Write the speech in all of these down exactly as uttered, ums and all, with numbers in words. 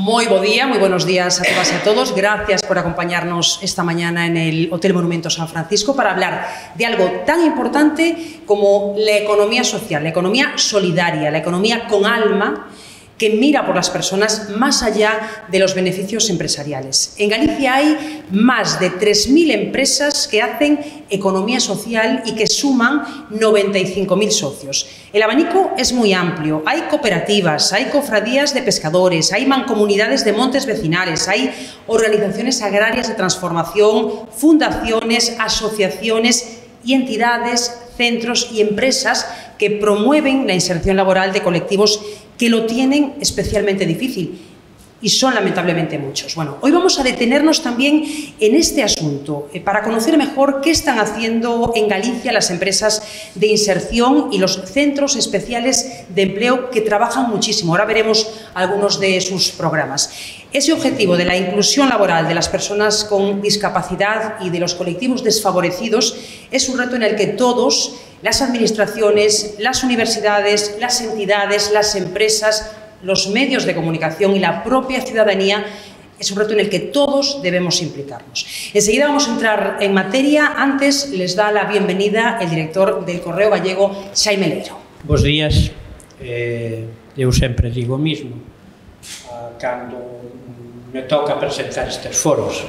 Moi bo día, moi buenos días a todas e a todos. Gracias por acompañarnos esta mañana en el Hotel Monumento San Francisco para hablar de algo tan importante como la economía social, la economía solidaria, la economía con alma, que mira por las personas más allá de los beneficios empresariales. En Galicia hay más de tres mil empresas que hacen economía social y que suman noventa y cinco mil socios. El abanico es muy amplio. Hay cooperativas, hay cofradías de pescadores, hay mancomunidades de montes vecinales, hay organizaciones agrarias de transformación, fundaciones, asociaciones y entidades, centros y empresas que promueven la inserción laboral de colectivos que lo tienen especialmente difícil, y son lamentablemente muchos. Bueno, hoy vamos a detenernos también en este asunto eh, para conocer mejor qué están haciendo en Galicia las empresas de inserción y los centros especiales de empleo que trabajan muchísimo. Ahora veremos algunos de sus programas. Ese objetivo de la inclusión laboral de las personas con discapacidad y de los colectivos desfavorecidos es un reto en el que todos, las administraciones, las universidades, las entidades, las empresas, los medios de comunicación y la propia ciudadanía, es un reto en el que todos debemos implicarnos. Enseguida vamos a entrar en materia. Antes les da la bienvenida el director del Correo Gallego, Xaime Leiro. Bos días. Eh, eu sempre digo o mismo uh, cando me toca presentar estes foros.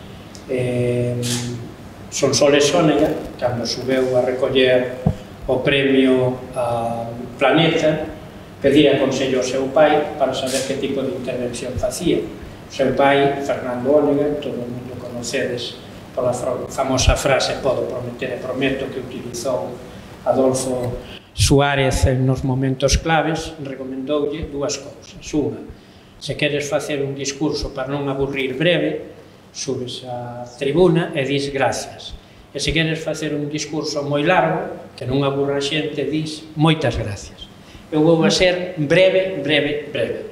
Eh, son Soles Sónega, cando subeu a recoller o premio a Planeta, pedía consello ao seu pai para saber que tipo de intervención facía. O seu pai, Fernando Ónega, todo o mundo conocedes pola famosa frase "podo prometer e prometo", que utilizou Adolfo Suárez nos momentos claves, recomendoulle dúas cousas. Unha, se queres facer un discurso para non aburrir breve, subes á tribuna e dis gracias. E se queres facer un discurso moi largo, que non aburra a xente, dis moitas gracias. Eu vou a ser breve, breve, breve.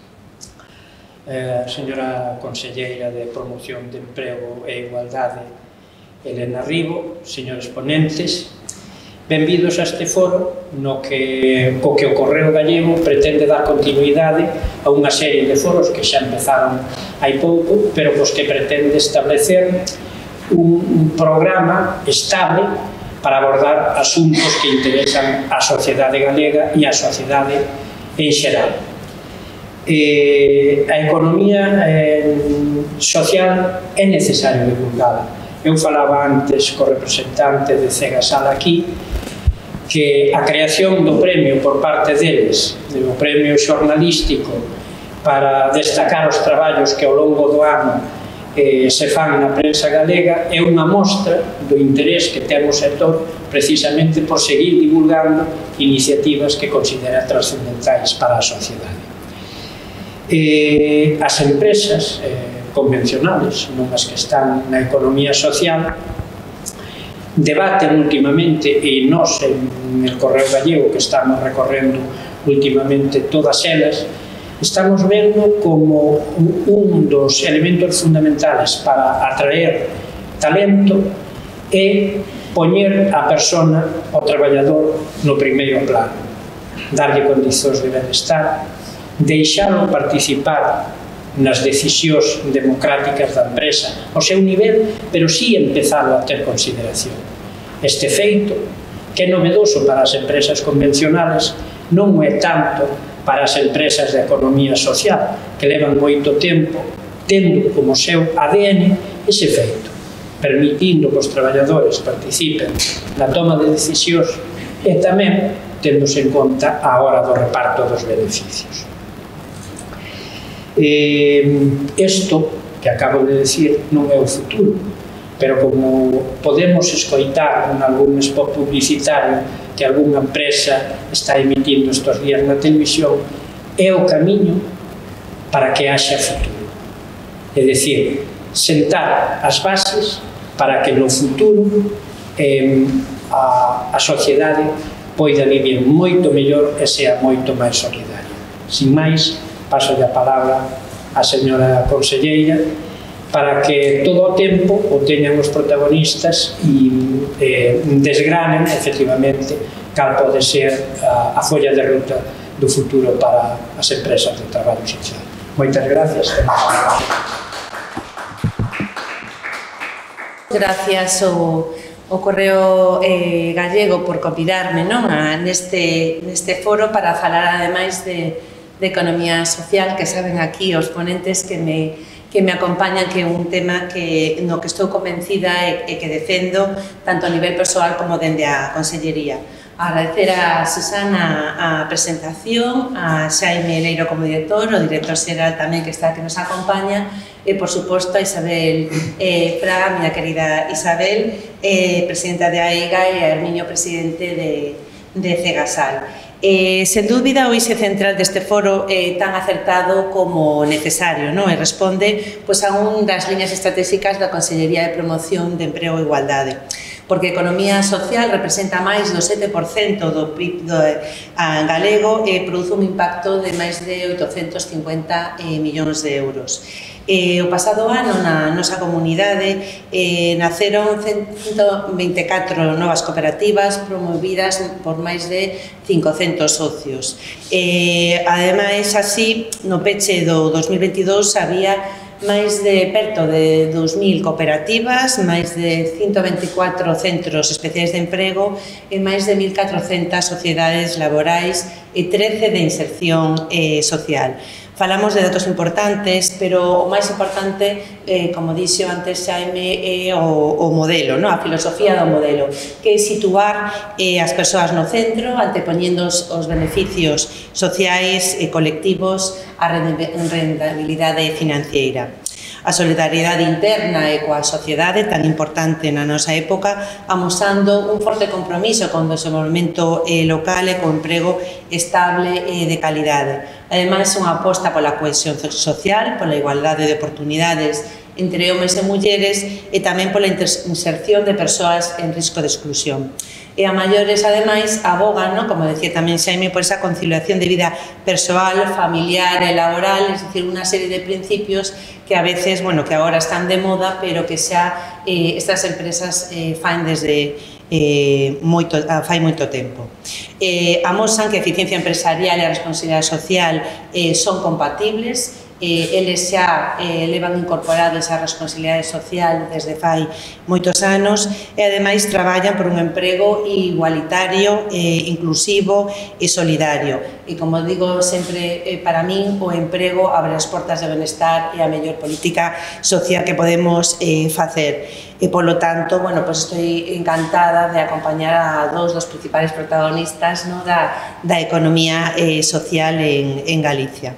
Eh, señora Conselleira de Promoción de Emprego e Igualdade, Elena Ribo, señores ponentes, benvidos a este foro no que, co que o Correo Gallego pretende dar continuidade a unha serie de foros que xa empezaron hai pouco, pero cos que pretende establecer un, un programa estable para abordar asuntos que interesan á sociedade galega e á sociedade en xeral. Eh, a economía eh, social é necesario divulgala. Eu falaba antes co representante de Cegasal aquí que a creación do premio por parte deles, do premio xornalístico para destacar os traballos que ao longo do ano Eh, se fan na prensa galega é unha mostra do interés que ten o sector precisamente por seguir divulgando iniciativas que considera trascendentais para a sociedade. Eh, as empresas eh, convencionales, non as que están na economía social, debaten últimamente, e nós en el Correo Gallego que estamos recorrendo últimamente todas elas, estamos vendo como un dos elementos fundamentales para atraer talento é poñer a persona, o traballador, no primeiro plano, darlle condicións de benestar, deixalo participar nas decisións democráticas da empresa ao seu nivel, pero sí empezalo a ter consideración. Este feito, que é novedoso para as empresas convencionales, non é tanto para as empresas de economía social, que levan moito tempo tendo como seu A D N ese feito, permitindo que os traballadores participen na toma de decisións e tamén téndose en conta a hora do reparto dos beneficios. Isto que acabo de decir non é o futuro, pero como podemos escoitar en algún spot publicitario que algunha empresa está emitindo estes días na televisión, é o camiño para que haxa futuro. É dicir, sentar as bases para que no futuro eh, a, a sociedade poida vivir moito mellor e sea moito máis solidaria. Sin máis, paso a palabra á señora conselleira para que todo o tempo o teñan os protagonistas e eh, desgranen, efectivamente, cal pode ser a, a folla de ruta do futuro para as empresas de traballo social. Moitas gracias. Gracias ao, ao Correo eh, Gallego por convidarme, non, a, neste, neste foro para falar ademais de, de economía social, que saben aquí os ponentes que me, que me acompañan, que é un tema que, no que estou convencida e, e que defendo tanto a nivel persoal como dende a Consellería. Agradecer a Susana a presentación, a Xaime Leiro como director, o director xeral tamén que está que nos acompaña, e, por suposto, a Isabel eh, Fraga, miña querida Isabel, eh, presidenta de AEGA, e a Herminio, presidente de, de Cegasal. Eh, sen dúbida, o eixe central deste foro é eh, tan acertado como necesario, non? E responde pois, a un das liñas estratégicas da Consellería de Promoción de Emprego e Igualdade, porque a economía social representa máis do sete por cento do P I B do, a, galego e produce un impacto de máis de oitocentos cincuenta eh, millóns de euros. Eh, o pasado ano na nosa comunidade eh, naceron ciento vinte e catro novas cooperativas promovidas por máis de cincocentos socios. Eh, ademais, así, no peche do dos mil veintidós había máis de perto de dous mil cooperativas, máis de ciento veinticuatro centros especiais de emprego e máis de mil catrocentas sociedades laborais e trece de inserción eh, social. Falamos de datos importantes, pero o máis importante, eh, como dixo antes Xaime, é o, o modelo, no? A filosofía do modelo, que é situar eh, as persoas no centro, antepoñendo os, os beneficios sociais e colectivos á rentabilidade financiera. A solidariedade interna e coa sociedade, tan importante na nosa época, amosando un forte compromiso con o desenvolvemento eh, local e co emprego estable e de calidade. Ademais, unha aposta pola cohesión social, pola igualdade de oportunidades entre homes e mulleres e tamén pola inserción de persoas en risco de exclusión. E a maiores, ademais, abogan, no, como decía tamén Xaime, por esa conciliación de vida persoal, familiar e laboral, es decir, unha serie de principios que a veces, bueno, que agora están de moda, pero que xa eh, estas empresas eh, fan desde eh, moito, fai moito tempo. Eh, amosan que a eficiencia empresarial e a responsabilidade social eh, son compatibles. Eh, eles xa eh, levan incorporado esa responsabilidade social desde fai moitos anos e ademais traballan por un emprego igualitario, eh, inclusivo e solidario. E como digo sempre, eh, para min o emprego abre as portas de benestar e a mellor política social que podemos eh, facer. E, polo tanto, bueno, pues estoy encantada de acompañar a dous dos principales protagonistas, no, da, da economía eh, social en, en Galicia.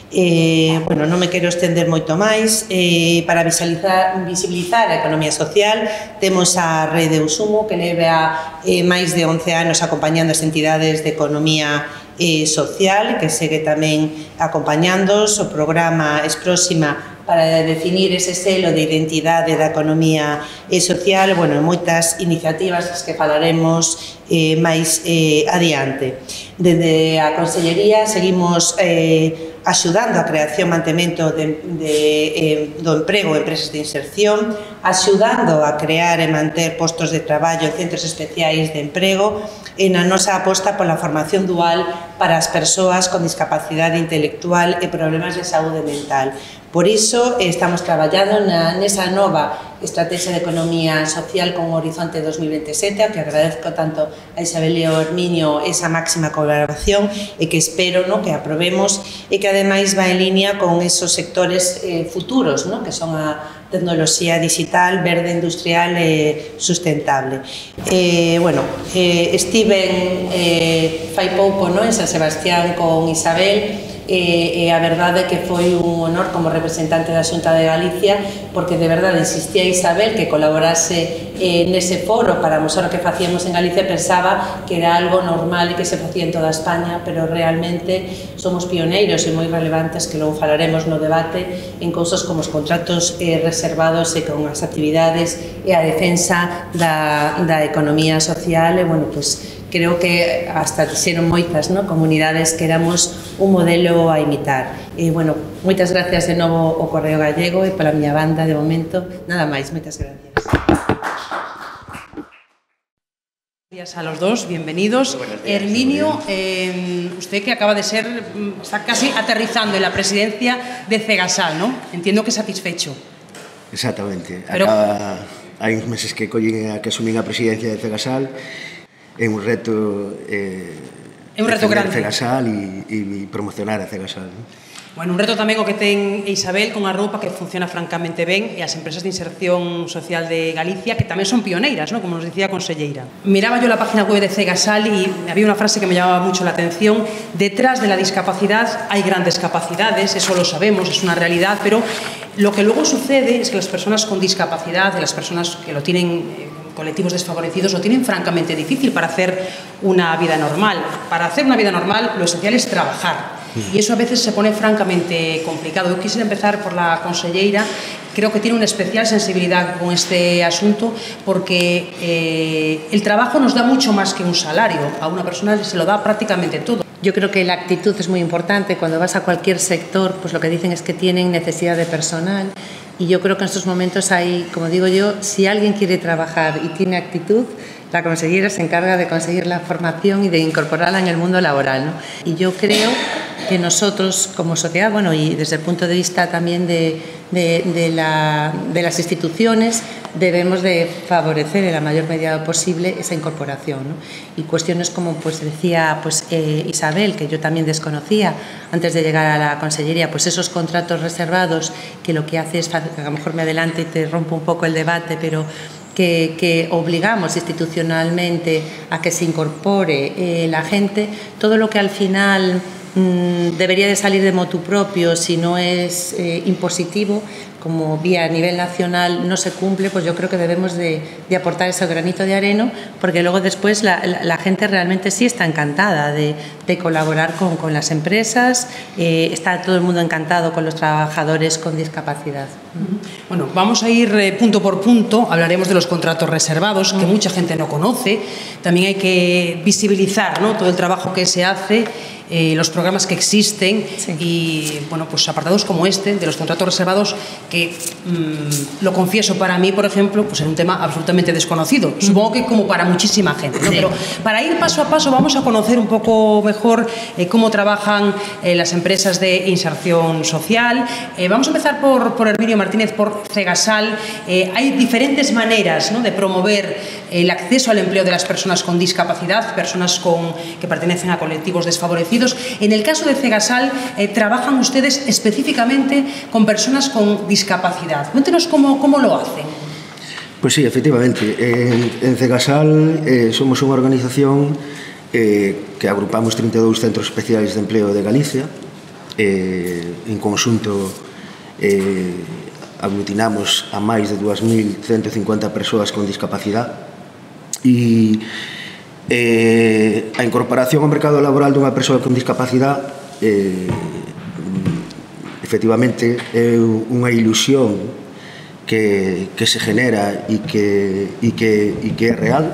Eh, bueno, non me quero estender moito máis. Eh, para visualizar, visibilizar a economía social temos a Rede Usumo, que leve a eh, máis de once anos acompañando as entidades de economía eh, social, que segue tamén acompañándoos. O programa Es Próxima para definir ese selo de identidade da economía eh, social, bueno, moitas iniciativas das que falaremos eh, máis eh, adiante. Desde a Consellería seguimos eh, axudando a creación e mantemento de, de, eh, do emprego e empresas de inserción, axudando a crear e manter postos de traballo en centros especiais de emprego e na nosa aposta pola formación dual para as persoas con discapacidade intelectual e problemas de saúde mental. Por iso estamos traballando na, nesa nova estrategia de economía social con o Horizonte dos mil veintisiete, ao que agradezco tanto a Isabel e ao Herminio esa máxima colaboración e que espero, no, que aprobemos e que ademais va en línea con esos sectores eh, futuros, no, que son a tecnoloxía digital, verde, industrial e sustentable. Eh, bueno, eh, estiven eh, fai pouco, no, en San Sebastián con Isabel, e, e a verdade é que foi un honor como representante da Xunta de Galicia, porque de verdade insistía Isabel que colaborase eh, nese foro para mostrar o que facíamos en Galicia. Pensaba que era algo normal e que se facía en toda España, pero realmente somos pioneiros e moi relevantes, que logo falaremos no debate, en cousas como os contratos eh, reservados e con as actividades e a defensa da, da economía social. E, bueno, pues, creo que hasta dixeron moitas, no, comunidades que éramos un modelo a imitar. E, bueno, moitas gracias de novo ao Correo Gallego e pola miña banda, de momento, nada máis, moitas gracias. días a los dos, bienvenidos. Días, Herminio, eh, usted que acaba de ser, está casi aterrizando en la presidencia de Cegasal, ¿no? Entiendo que satisfecho. Exactamente. Pero... Acaba, hai uns meses que collen a que asumín a presidencia de Cegasal, é un reto eh, é un reto grande Cegasal e, e promocionar a Cegasal, ¿no? Bueno, un reto tamén o que ten Isabel con a roupa que funciona francamente ben e as empresas de inserción social de Galicia que tamén son pioneiras, ¿no? Como nos dicía a conselleira. Miraba yo la página web de Cegasal y había una frase que me llamaba mucho la atención: detrás de la discapacidad hay grandes capacidades, eso lo sabemos, es una realidad, pero lo que luego sucede es que las personas con discapacidad, las personas que lo tienen eh, colectivos desfavorecidos, lo tienen francamente difícil para hacer una vida normal. Para hacer una vida normal lo esencial es trabajar. Y eso a veces se pone francamente complicado. Yo quisiera empezar por la conselleira. Creo que tiene una especial sensibilidad con este asunto porque eh, el trabajo nos da mucho más que un salario. A una persona se lo da prácticamente todo. Yo creo que la actitud es muy importante. Cuando vas a cualquier sector, pues lo que dicen es que tienen necesidad de personal. Y yo creo que en estos momentos hay, como digo yo, si alguien quiere trabajar y tiene actitud, la consellera se encarga de conseguir la formación y de incorporarla en el mundo laboral, ¿no? Y yo creo que nosotros como sociedad, bueno, y desde el punto de vista también de, de, de, la, de las instituciones, debemos de favorecer en la mayor medida posible esa incorporación, ¿no? Y cuestiones como pues decía pues, eh, Isabel, que yo también desconocía antes de llegar a la consellería, pues esos contratos reservados que lo que hace es, a lo mejor me adelanto y te rompo un poco el debate, pero Que, que obligamos institucionalmente a que se incorpore eh, la gente, todo lo que al final mmm, debería de salir de motu propio si no es eh, impositivo, como vía a nivel nacional no se cumple, pues yo creo que debemos de, de aportar ese granito de arena, porque luego después la, la, la gente realmente sí está encantada de, de colaborar con, con las empresas, eh, está todo el mundo encantado con los trabajadores con discapacidad. Bueno, vamos a ir eh, punto por punto, hablaremos de los contratos reservados, que mucha gente no conoce, también hay que visibilizar, ¿no?, todo el trabajo que se hace, eh, los programas que existen, sí. Y bueno, pues apartados como este, de los contratos reservados, que mmm, lo confieso, para mí, por ejemplo, pues es un tema absolutamente desconocido, supongo que como para muchísima gente, ¿no? Sí. Pero para ir paso a paso vamos a conocer un poco mejor eh, cómo trabajan eh, las empresas de inserción social. Eh, vamos a empezar por, por Herminio Martínez, por Cegasal. Eh, hay diferentes maneras, ¿no?, de promover el acceso al empleo de las personas con discapacidad, personas con, que pertenecen a colectivos desfavorecidos. En el caso de Cegasal, eh, trabajan ustedes específicamente con personas con discapacidad. Cuéntenos cómo, cómo lo hacen. Pues sí, efectivamente. En, en Cegasal eh, somos unha organización eh, que agrupamos treinta e dous centros especiais de empleo de Galicia. Eh, en conxunto eh, aglutinamos a máis de dúas mil ciento cincuenta persoas con discapacidade e eh, a incorporación ao mercado laboral dunha persoa con discapacidade eh, efectivamente é unha ilusión que, que se genera e que, e que, e que é real,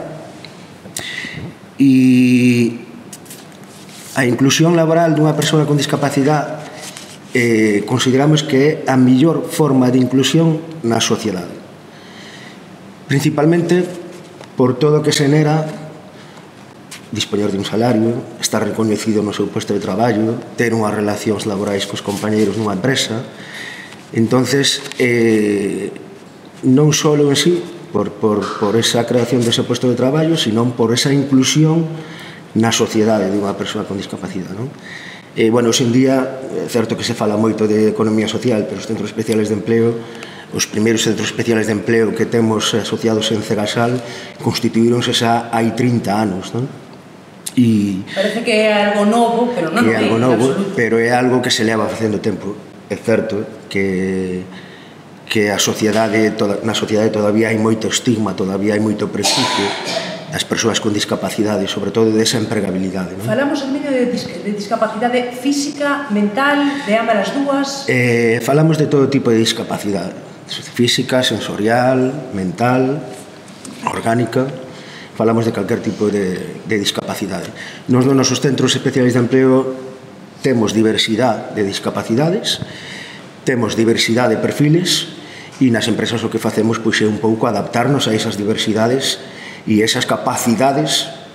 e a inclusión laboral dunha persoa con discapacidade eh, consideramos que é a mellor forma de inclusión na sociedade, principalmente por todo o que se genera dispoñer de un salario, estar recoñecido no seu posto de traballo, ter unhas relacións laborais cos compañeiros nunha empresa. Entonces, eh, non só en sí por, por, por esa creación dese posto de traballo, sino por esa inclusión na sociedade de unha persoa con discapacidade, non? Eh, bueno, hoxe en día, é certo que se fala moito de economía social, pero os centros especiales de empleo, os primeiros centros especiales de empleo que temos asociados en Cegasal constituíronse xa hai trinta anos, non? E parece que é algo novo, pero non é algo novo, pero é algo que se leva facendo tempo. É certo que que a sociedade, na sociedade todavía hai moito estigma, todavía hai moito prejuicio das persoas con discapacidade, sobre todo desa empregabilidade, non? Falamos en medio de, dis de discapacidade física, mental, de ambas as dúas? Eh, falamos de todo tipo de discapacidade, física, sensorial, mental, orgánica. Falamos de calquer tipo de, de discapacidade. Nos nos nosos centros especiais de empleo temos diversidade de discapacidades, temos diversidade de perfiles, e nas empresas o que facemos pois é un pouco adaptarnos a esas diversidades e esas capacidades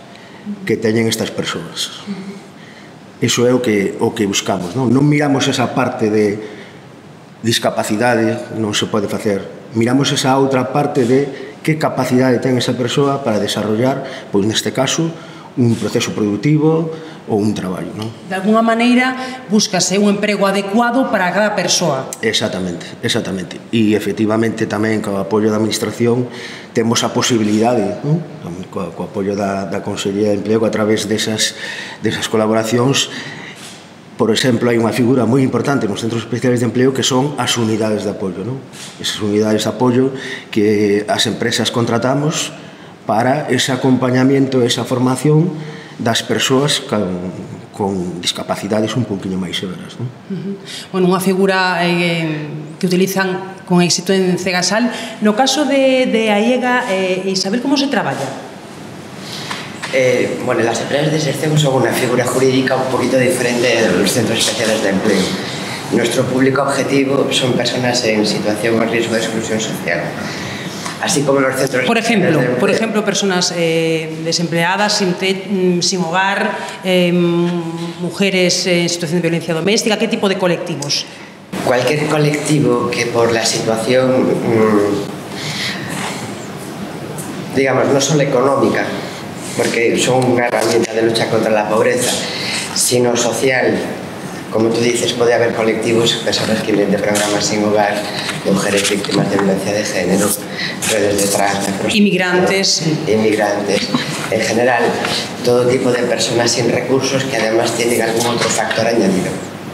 que teñen estas persoas. Iso é o que, o que buscamos, non? Non miramos esa parte de discapacidade, non se pode facer. Miramos esa outra parte de que capacidade ten esa persoa para desarrollar, pois neste caso, un proceso productivo ou un traballo, non? De alguna maneira, búscase un emprego adecuado para cada persoa. Exactamente, exactamente. E, efectivamente, tamén, co apoio da Administración, temos a posibilidade, non? Co, co apoio da, da Consellería de Empleo, a través desas, desas colaboracións. Por exemplo, hai unha figura moi importante nos centros especiales de empleo que son as unidades de apoio, non? Esas unidades de apoio que as empresas contratamos para ese acompañamiento, esa formación das persoas con, con discapacidades un poquinho máis severas, non? Uh-huh. Bueno, unha figura eh, que utilizan con éxito en Cegasal. No caso de, de Aiega, eh, Isabel, como se traballa? Eh, bueno, las empresas de inserción son una figura jurídica un poquito diferente de los centros especiales de empleo. Nuestro público objetivo son personas en situación de riesgo de exclusión social. Así como los centros por ejemplo, de por ejemplo, personas eh, desempleadas, sin, te, sin hogar, eh, mujeres en situación de violencia doméstica, ¿qué tipo de colectivos? Cualquier colectivo que por la situación, mmm, digamos, no solo económica, porque son una herramienta de lucha contra la pobreza, sino social. Como tú dices, puede haber colectivos, personas que vienen de programas sin hogar, mujeres víctimas de violencia de género, redes de trata, inmigrantes. Inmigrantes. En general, todo tipo de personas sin recursos que además tienen algún otro factor añadido.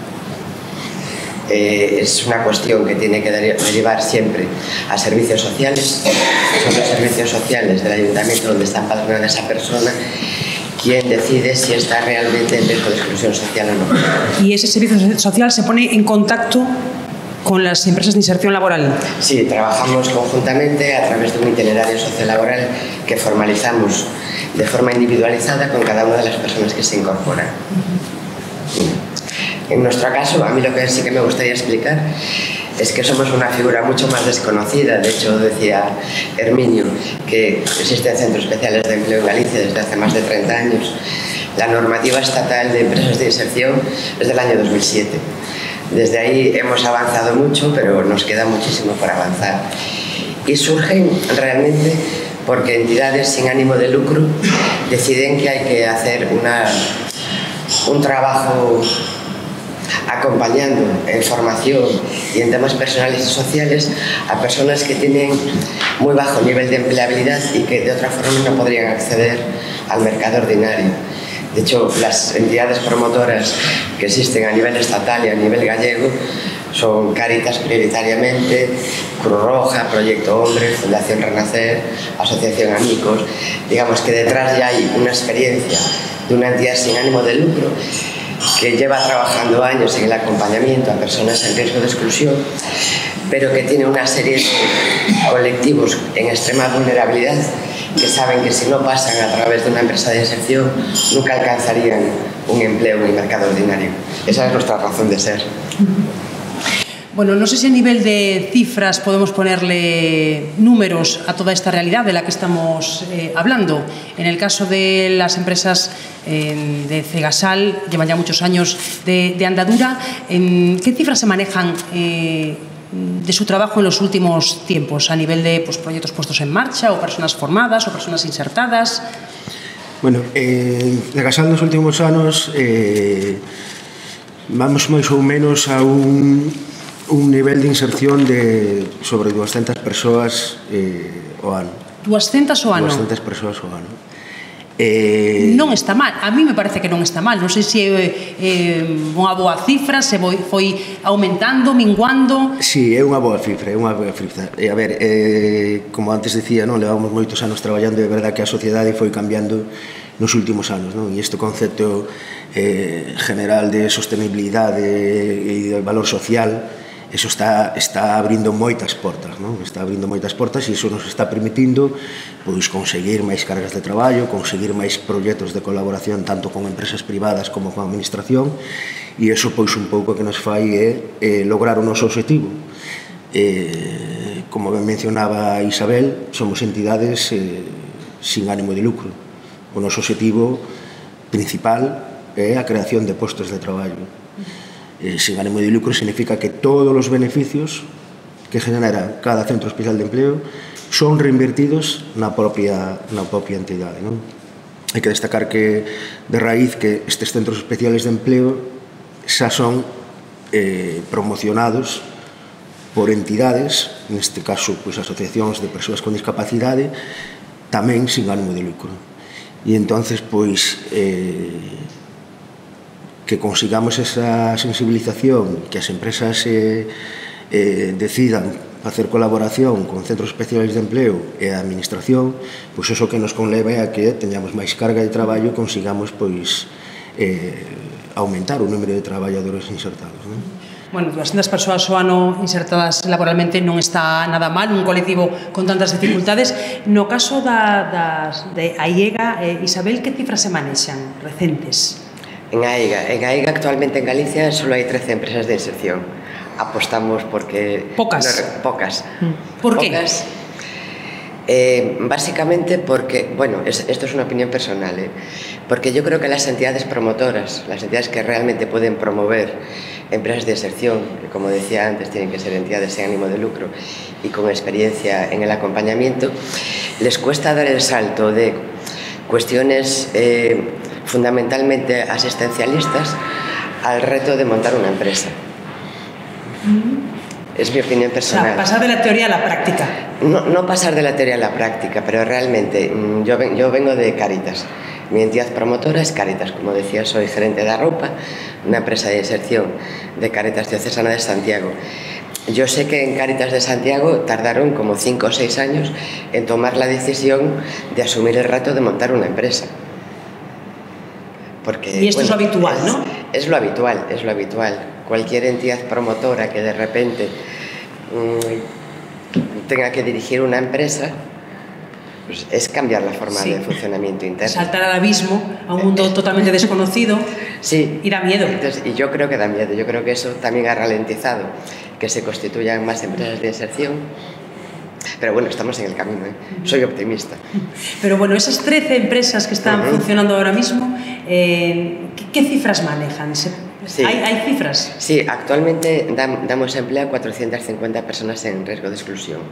Eh, es una cuestión que tiene que derivar siempre a servicios sociales. Son los servicios sociales del ayuntamiento donde está empadronada esa persona quien decide si está realmente en riesgo de exclusión social o no. ¿Y ese servicio social se pone en contacto con las empresas de inserción laboral? Sí, trabajamos conjuntamente a través de un itinerario sociolaboral que formalizamos de forma individualizada con cada una de las personas que se incorporan. Uh-huh. En nuestro caso, a mí lo que sí que me gustaría explicar es que somos una figura mucho más desconocida. De hecho, decía Herminio que existen centros especiales de empleo en Galicia desde hace más de treinta años. La normativa estatal de empresas de inserción es del año dos mil siete. Desde ahí hemos avanzado mucho, pero nos queda muchísimo por avanzar. Y surgen realmente porque entidades sin ánimo de lucro deciden que hay que hacer una, un trabajo acompañando en formación y en temas personales y sociales a personas que tienen muy bajo nivel de empleabilidad y que de otra forma no podrían acceder al mercado ordinario. De hecho, las entidades promotoras que existen a nivel estatal y a nivel gallego son Cáritas prioritariamente, Cruz Roja, Proyecto Hombre, Fundación Renacer, Asociación Amigos. Digamos que detrás ya hay una experiencia de una entidad sin ánimo de lucro que lleva trabajando años en el acompañamiento a personas en riesgo de exclusión, pero que tiene una serie de colectivos en extrema vulnerabilidad que saben que si no pasan a través de una empresa de inserción nunca alcanzarían un empleo en el mercado ordinario. Esa es nuestra razón de ser. Bueno, no sé si a nivel de cifras podemos ponerle números a toda esta realidad de la que estamos eh, hablando. En el caso de las empresas eh, de Cegasal, llevan ya muchos años de, de andadura. ¿En qué cifras se manejan eh, de su trabajo en los últimos tiempos, a nivel de pues, proyectos puestos en marcha, o personas formadas, o personas insertadas? Bueno, eh, Cegasal nos últimos anos eh, vamos máis ou menos a un un nivel de inserción de sobre doscientas persoas eh, o ano. doscientas o ano? doscientas persoas o ano. Eh... Non está mal, a mí me parece que non está mal. Non sei se é eh, unha boa cifra, se foi, foi aumentando, minguando. Si, sí, é unha boa cifra, é unha boa cifra. E, a ver, eh, como antes decía, non, levamos moitos anos traballando e é verdade que a sociedade foi cambiando nos últimos anos, non? E este concepto eh, general de sostenibilidade e de valor social, eso está, está abrindo moitas portas, non? Está abrindo moitas portas e iso nos está permitindo pois, conseguir máis cargas de traballo, conseguir máis proxectos de colaboración tanto con empresas privadas como con a administración, e iso pois un pouco que nos fai é eh, lograr o noso objetivo. Eh, como ben mencionaba Isabel, somos entidades eh, sin ánimo de lucro. O noso objetivo principal é a creación de postos de traballo. Eh, sin ánimo de lucro significa que todos os beneficios que genera cada centro especial de empleo son reinvertidos na propia, na propia entidade, non? Hai que destacar que, de raíz, que estes centros especiales de empleo xa son eh, promocionados por entidades, neste caso, pois, asociacións de persoas con discapacidade, tamén sin ánimo de lucro. E entonces, pois, eh, que consigamos esa sensibilización, que as empresas eh, eh, decidan facer colaboración con centros especiales de empleo e a administración, pois eso que nos conleva a que teñamos máis carga de traballo e consigamos, pois, eh, aumentar o número de traballadores insertados, non? Bueno, duascentas persoas ao ano insertadas laboralmente non está nada mal, un colectivo con tantas dificultades. No caso da, das, de AIEGA, eh, Isabel, que cifras se manexan recentes? En AIGA, en AIGA actualmente en Galicia solo hai trece empresas de inserción. Apostamos porque... Pocas. No, pocas. ¿Por qué? Pocas. Eh, básicamente porque, bueno, es, esto es una opinión personal, ¿eh? Porque yo creo que las entidades promotoras, las entidades que realmente pueden promover empresas de inserción, que como decía antes tienen que ser entidades sin ánimo de lucro y con experiencia en el acompañamiento, les cuesta dar el salto de cuestiones eh, fundamentalmente asistencialistas al reto de montar una empresa. Es mi opinión personal. O sea, pasar de la teoría a la práctica. No, no pasar de la teoría a la práctica, pero realmente yo, ven, yo vengo de Cáritas. Mi entidad promotora es Cáritas, como decía, soy gerente de Arropa, una empresa de inserción de Cáritas Diocesana de Santiago. Yo sé que en Cáritas de Santiago tardaron como cinco o seis años en tomar la decisión de asumir el reto de montar una empresa. Porque, y esto bueno, es lo habitual, es, ¿no? Es lo habitual, es lo habitual. Cualquier entidad promotora que de repente mmm, tenga que dirigir una empresa, pues es cambiar la forma sí. de funcionamiento interno. Saltar al abismo, a un mundo totalmente desconocido, sí. y da miedo. Entonces, y yo creo que da miedo, yo creo que eso también ha ralentizado que se constituyan más empresas de inserción. Pero bueno, estamos en el camino, ¿eh? Soy optimista. Pero bueno, esas trece empresas que están uh-huh. funcionando ahora mismo, eh, ¿qué, ¿qué cifras manejan? ¿Se, sí. ¿hay, ¿Hay cifras? Sí, actualmente dam, damos empleo a cuatrocientas cincuenta personas en riesgo de exclusión.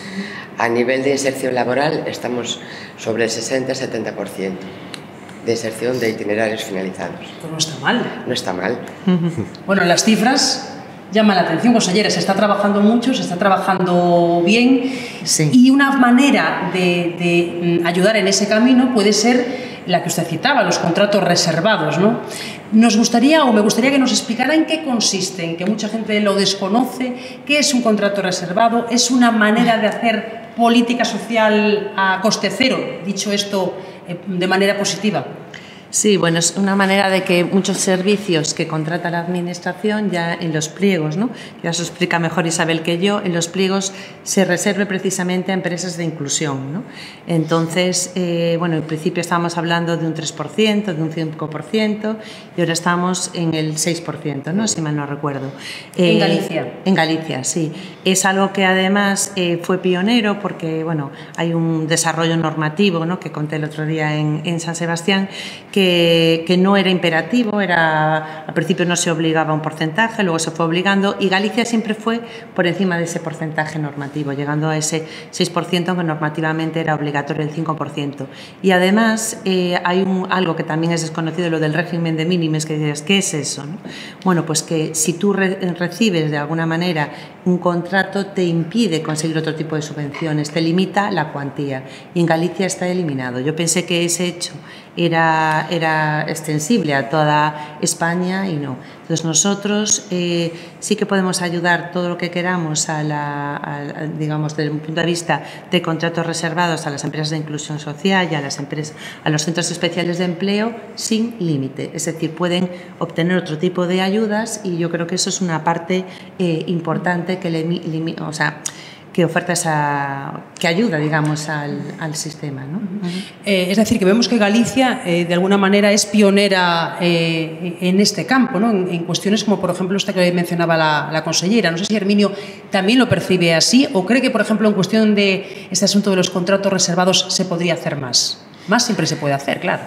A nivel de inserción laboral estamos sobre el sesenta a setenta por ciento de inserción de itinerarios finalizados. Pues no está mal. No está mal. Uh-huh. Bueno, las cifras llama la atención, consellera, se está trabajando mucho, se está trabajando bien, sí. Y una manera de, de ayudar en ese camino puede ser la que usted citaba, los contratos reservados, ¿no? Nos gustaría, o me gustaría que nos explicara en qué consisten, que mucha gente lo desconoce. ¿Qué es un contrato reservado? ¿Es una manera de hacer política social a coste cero, dicho esto eh, de manera positiva? Sí, bueno, es una manera de que muchos servicios que contrata la Administración ya en los pliegos, ¿no? Ya se explica mejor Isabel que yo, en los pliegos se reserve precisamente a empresas de inclusión, ¿no? Entonces, eh, bueno, en principio estábamos hablando de un tres por ciento, de un cinco por ciento y ahora estamos en el seis por ciento, ¿no? Si mal no recuerdo. Eh, ¿En Galicia? En Galicia, sí. Es algo que además eh, fue pionero porque, bueno, hay un desarrollo normativo, ¿no? Que conté el otro día en, en San Sebastián, que Que, que no era imperativo, era, al principio no se obligaba a un porcentaje, luego se fue obligando y Galicia siempre fue por encima de ese porcentaje normativo, llegando a ese seis por ciento, aunque normativamente era obligatorio el cinco por ciento. Y además eh, hay un, algo que también es desconocido, lo del régimen de mínimes, que dices, ¿qué es eso? ¿No? Bueno, pues que si tú re, recibes de alguna manera un contrato te impide conseguir otro tipo de subvenciones, te limita la cuantía y en Galicia está eliminado. Yo pensé que ese hecho era, era extensible a toda España y no. Entonces nosotros eh, sí que podemos ayudar todo lo que queramos a la, a, digamos, desde un punto de vista de contratos reservados a las empresas de inclusión social y a las empresas, a los centros especiales de empleo sin límite. Es decir, pueden obtener otro tipo de ayudas y yo creo que eso es una parte eh, importante que le, li, o sea, que oferta esa, que ayuda, digamos, al, al sistema, ¿no? Eh, es decir, que vemos que Galicia, eh, de alguna manera, es pionera eh, en este campo, ¿no? En, en cuestiones como, por ejemplo, esta que mencionaba la, la consellera. No sé si Herminio también lo percibe así o cree que, por ejemplo, en cuestión de este asunto de los contratos reservados se podría hacer más. Más siempre se puede hacer, claro.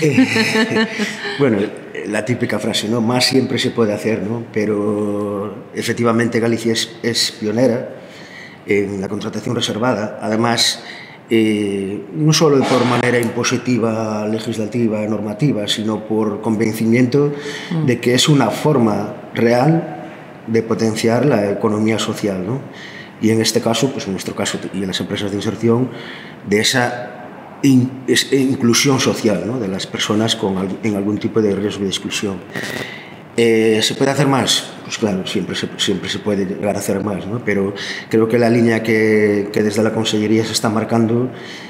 Eh, bueno, la típica frase, ¿no? Más siempre se puede hacer, ¿no? Pero efectivamente Galicia es, es pionera en la contratación reservada. Además, eh, no solo por manera impositiva, legislativa, normativa, sino por convencimiento mm. de que es una forma real de potenciar la economía social, ¿no? Y en este caso, pues en nuestro caso y en las empresas de inserción, de esa in, es, inclusión social, ¿no? De las personas con, en algún tipo de riesgo de exclusión. Eh, ¿Se puede hacer más? Pues claro, siempre se, siempre se puede llegar a hacer más, ¿no? Pero creo que la línea que, que desde la Consellería se está marcando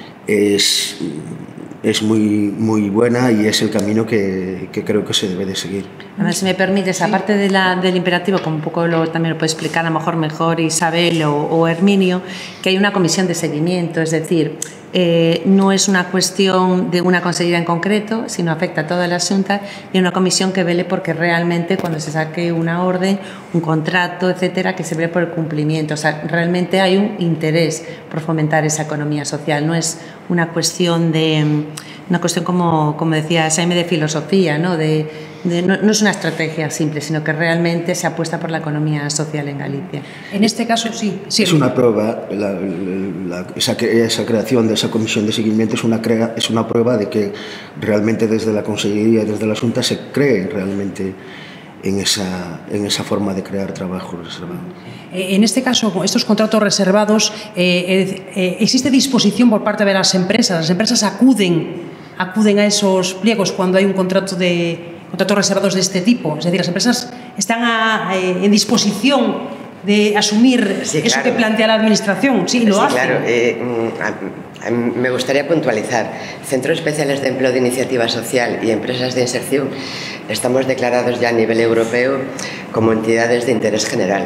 es, es muy, muy buena y es el camino que, que creo que se debe de seguir. Además, si me permites, aparte de la, del imperativo, como un poco lo, también lo puede explicar a lo mejor mejor Isabel o, o Herminio, que hay una comisión de seguimiento, es decir, eh, no es una cuestión de una consellería en concreto, sino afecta a toda la Xunta, y una comisión que vele porque realmente cuando se saque una orden, un contrato, etcétera, que se vele por el cumplimiento. O sea, realmente hay un interés por fomentar esa economía social, no es una cuestión de una cuestión como, como decía Jaime, de filosofía, ¿no? De, de, no, no es una estrategia simple, sino que realmente se apuesta por la economía social en Galicia. En este caso, sí. sí. Es una prueba, la, la, esa, esa creación de esa comisión de seguimiento es una, crea, es una prueba de que realmente desde la Consellería, desde la Xunta, se cree realmente en esa, en esa forma de crear trabajo reservado. En este caso, con estos contratos reservados, eh, eh, ¿existe disposición por parte de las empresas? ¿Las empresas acuden, acuden a esos pliegos cuando hay un contrato de contratos reservados de este tipo? Es decir, las empresas están a, a, en disposición de asumir sí, eso claro. que plantea la Administración. Sí, lo sí, hacen. Claro. Eh, a, a, me gustaría puntualizar. Centros Especiales de Empleo de Iniciativa Social y Empresas de Inserción estamos declarados ya a nivel europeo como entidades de interés general.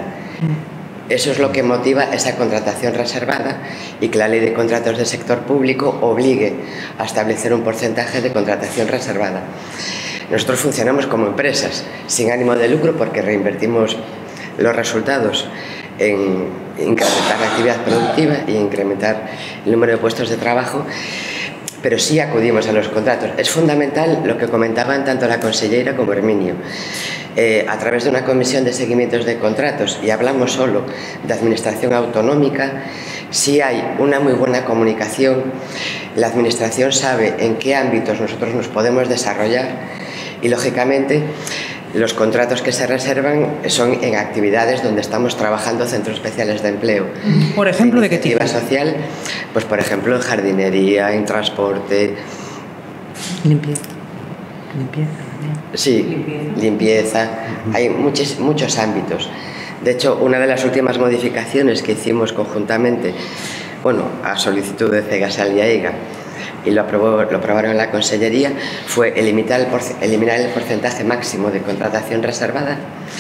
Eso es lo que motiva esa contratación reservada y que la Ley de Contratos del Sector Público obligue a establecer un porcentaje de contratación reservada. Nosotros funcionamos como empresas sin ánimo de lucro porque reinvertimos los resultados en incrementar la actividad productiva y incrementar el número de puestos de trabajo, pero sí acudimos a los contratos. Es fundamental lo que comentaban tanto la consellera como Herminio. Eh, a través de una comisión de seguimientos de contratos, y hablamos solo de administración autonómica, sí hay una muy buena comunicación, la administración sabe en qué ámbitos nosotros nos podemos desarrollar y, lógicamente, los contratos que se reservan son en actividades donde estamos trabajando centros especiales de empleo. Por ejemplo, ¿de qué tipo? Social, pues por ejemplo en jardinería, en transporte. Limpieza. Limpieza. Sí, limpieza. limpieza. Hay muchos, muchos ámbitos. De hecho, una de las últimas modificaciones que hicimos conjuntamente, bueno, a solicitud de Cegasal y AIGA, y lo, aprobó, lo aprobaron en la Consellería, fue eliminar el, eliminar el porcentaje máximo de contratación reservada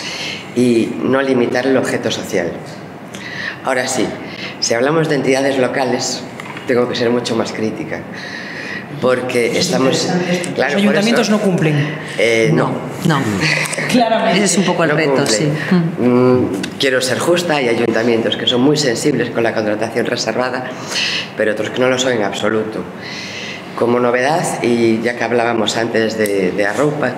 y no limitar el objeto social. Ahora sí, si hablamos de entidades locales, tengo que ser mucho más crítica, porque estamos... Claro, los ayuntamientos eso, no cumplen. Eh, no. No, claramente. Ese es un poco el no reto, cumple. sí. Mm, quiero ser justa, hay ayuntamientos que son muy sensibles con la contratación reservada, pero otros que no lo son en absoluto. Como novedad, y ya que hablábamos antes de, de Arroupa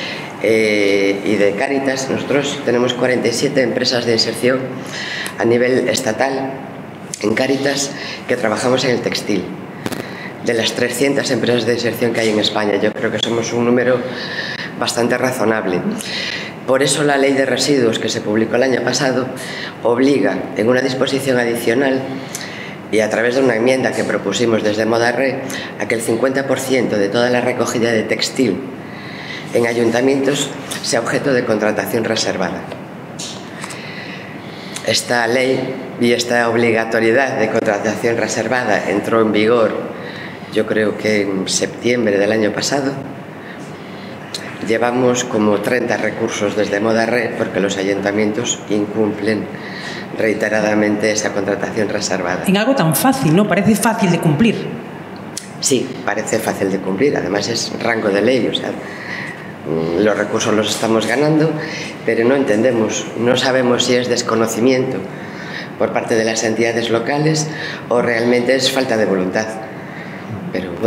eh, y de Cáritas, nosotros tenemos cuarenta y siete empresas de inserción a nivel estatal en Cáritas que trabajamos en el textil. De las trescientas empresas de inserción que hay en España, yo creo que somos un número bastante razonable. Por eso la Ley de Residuos que se publicó el año pasado obliga en una disposición adicional y a través de una enmienda que propusimos desde Modarre a que el cincuenta por ciento de toda la recogida de textil en ayuntamientos sea objeto de contratación reservada. Esta ley y esta obligatoriedad de contratación reservada entró en vigor, yo creo que en septiembre del año pasado. Llevamos como treinta recursos desde Modarre porque los ayuntamientos incumplen reiteradamente esa contratación reservada. En algo tan fácil, ¿no? Parece fácil de cumplir. Sí, parece fácil de cumplir, además es rango de ley, o sea, los recursos los estamos ganando, pero no entendemos, no sabemos si es desconocimiento por parte de las entidades locales o realmente es falta de voluntad. Pero bueno.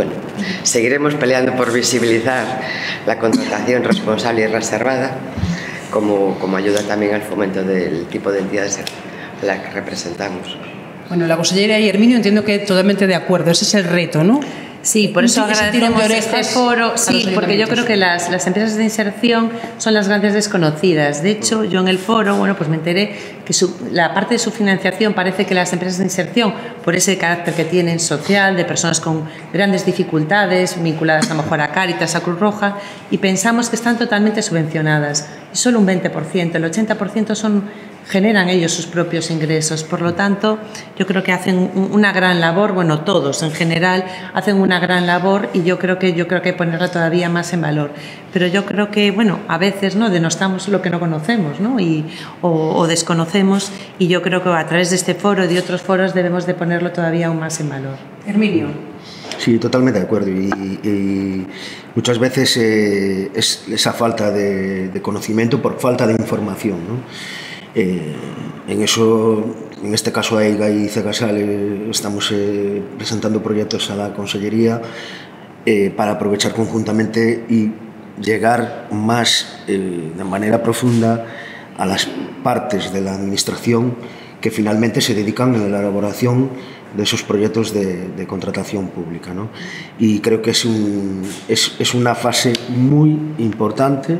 Seguiremos peleando por visibilizar la contratación responsable y reservada, como, como ayuda también al fomento del tipo de entidades a las que representamos. Bueno, la consellera y Herminio entiendo que totalmente de acuerdo, ese es el reto, ¿no? Sí, por eso agradecemos este foro, sí, porque yo creo que las, las empresas de inserción son las grandes desconocidas. De hecho, yo en el foro, bueno, pues me enteré que su, la parte de su financiación parece que las empresas de inserción, por ese carácter que tienen social, de personas con grandes dificultades, vinculadas a lo mejor a Cáritas, a Cruz Roja, y pensamos que están totalmente subvencionadas. Y solo un veinte por ciento, el ochenta por ciento son... generan ellos sus propios ingresos. Por lo tanto, yo creo que hacen una gran labor, bueno, todos en general hacen una gran labor y yo creo que yo creo que hay que ponerla todavía más en valor. Pero yo creo que, bueno, a veces no denostamos lo que no conocemos, ¿no? Y, o, o desconocemos, y yo creo que a través de este foro y de otros foros debemos de ponerlo todavía aún más en valor. Herminio. Sí, totalmente de acuerdo. Y, y muchas veces eh, es esa falta de, de conocimiento por falta de información, ¿no? Eh, en eso, en este caso a EIGA y Cegasal eh, estamos eh, presentando proyectos a la Consellería eh, para aprovechar conjuntamente y llegar más eh, de manera profunda a las partes de la Administración que finalmente se dedican a la elaboración de esos proyectos de, de contratación pública, ¿no? Y creo que es, un, es, es una fase muy importante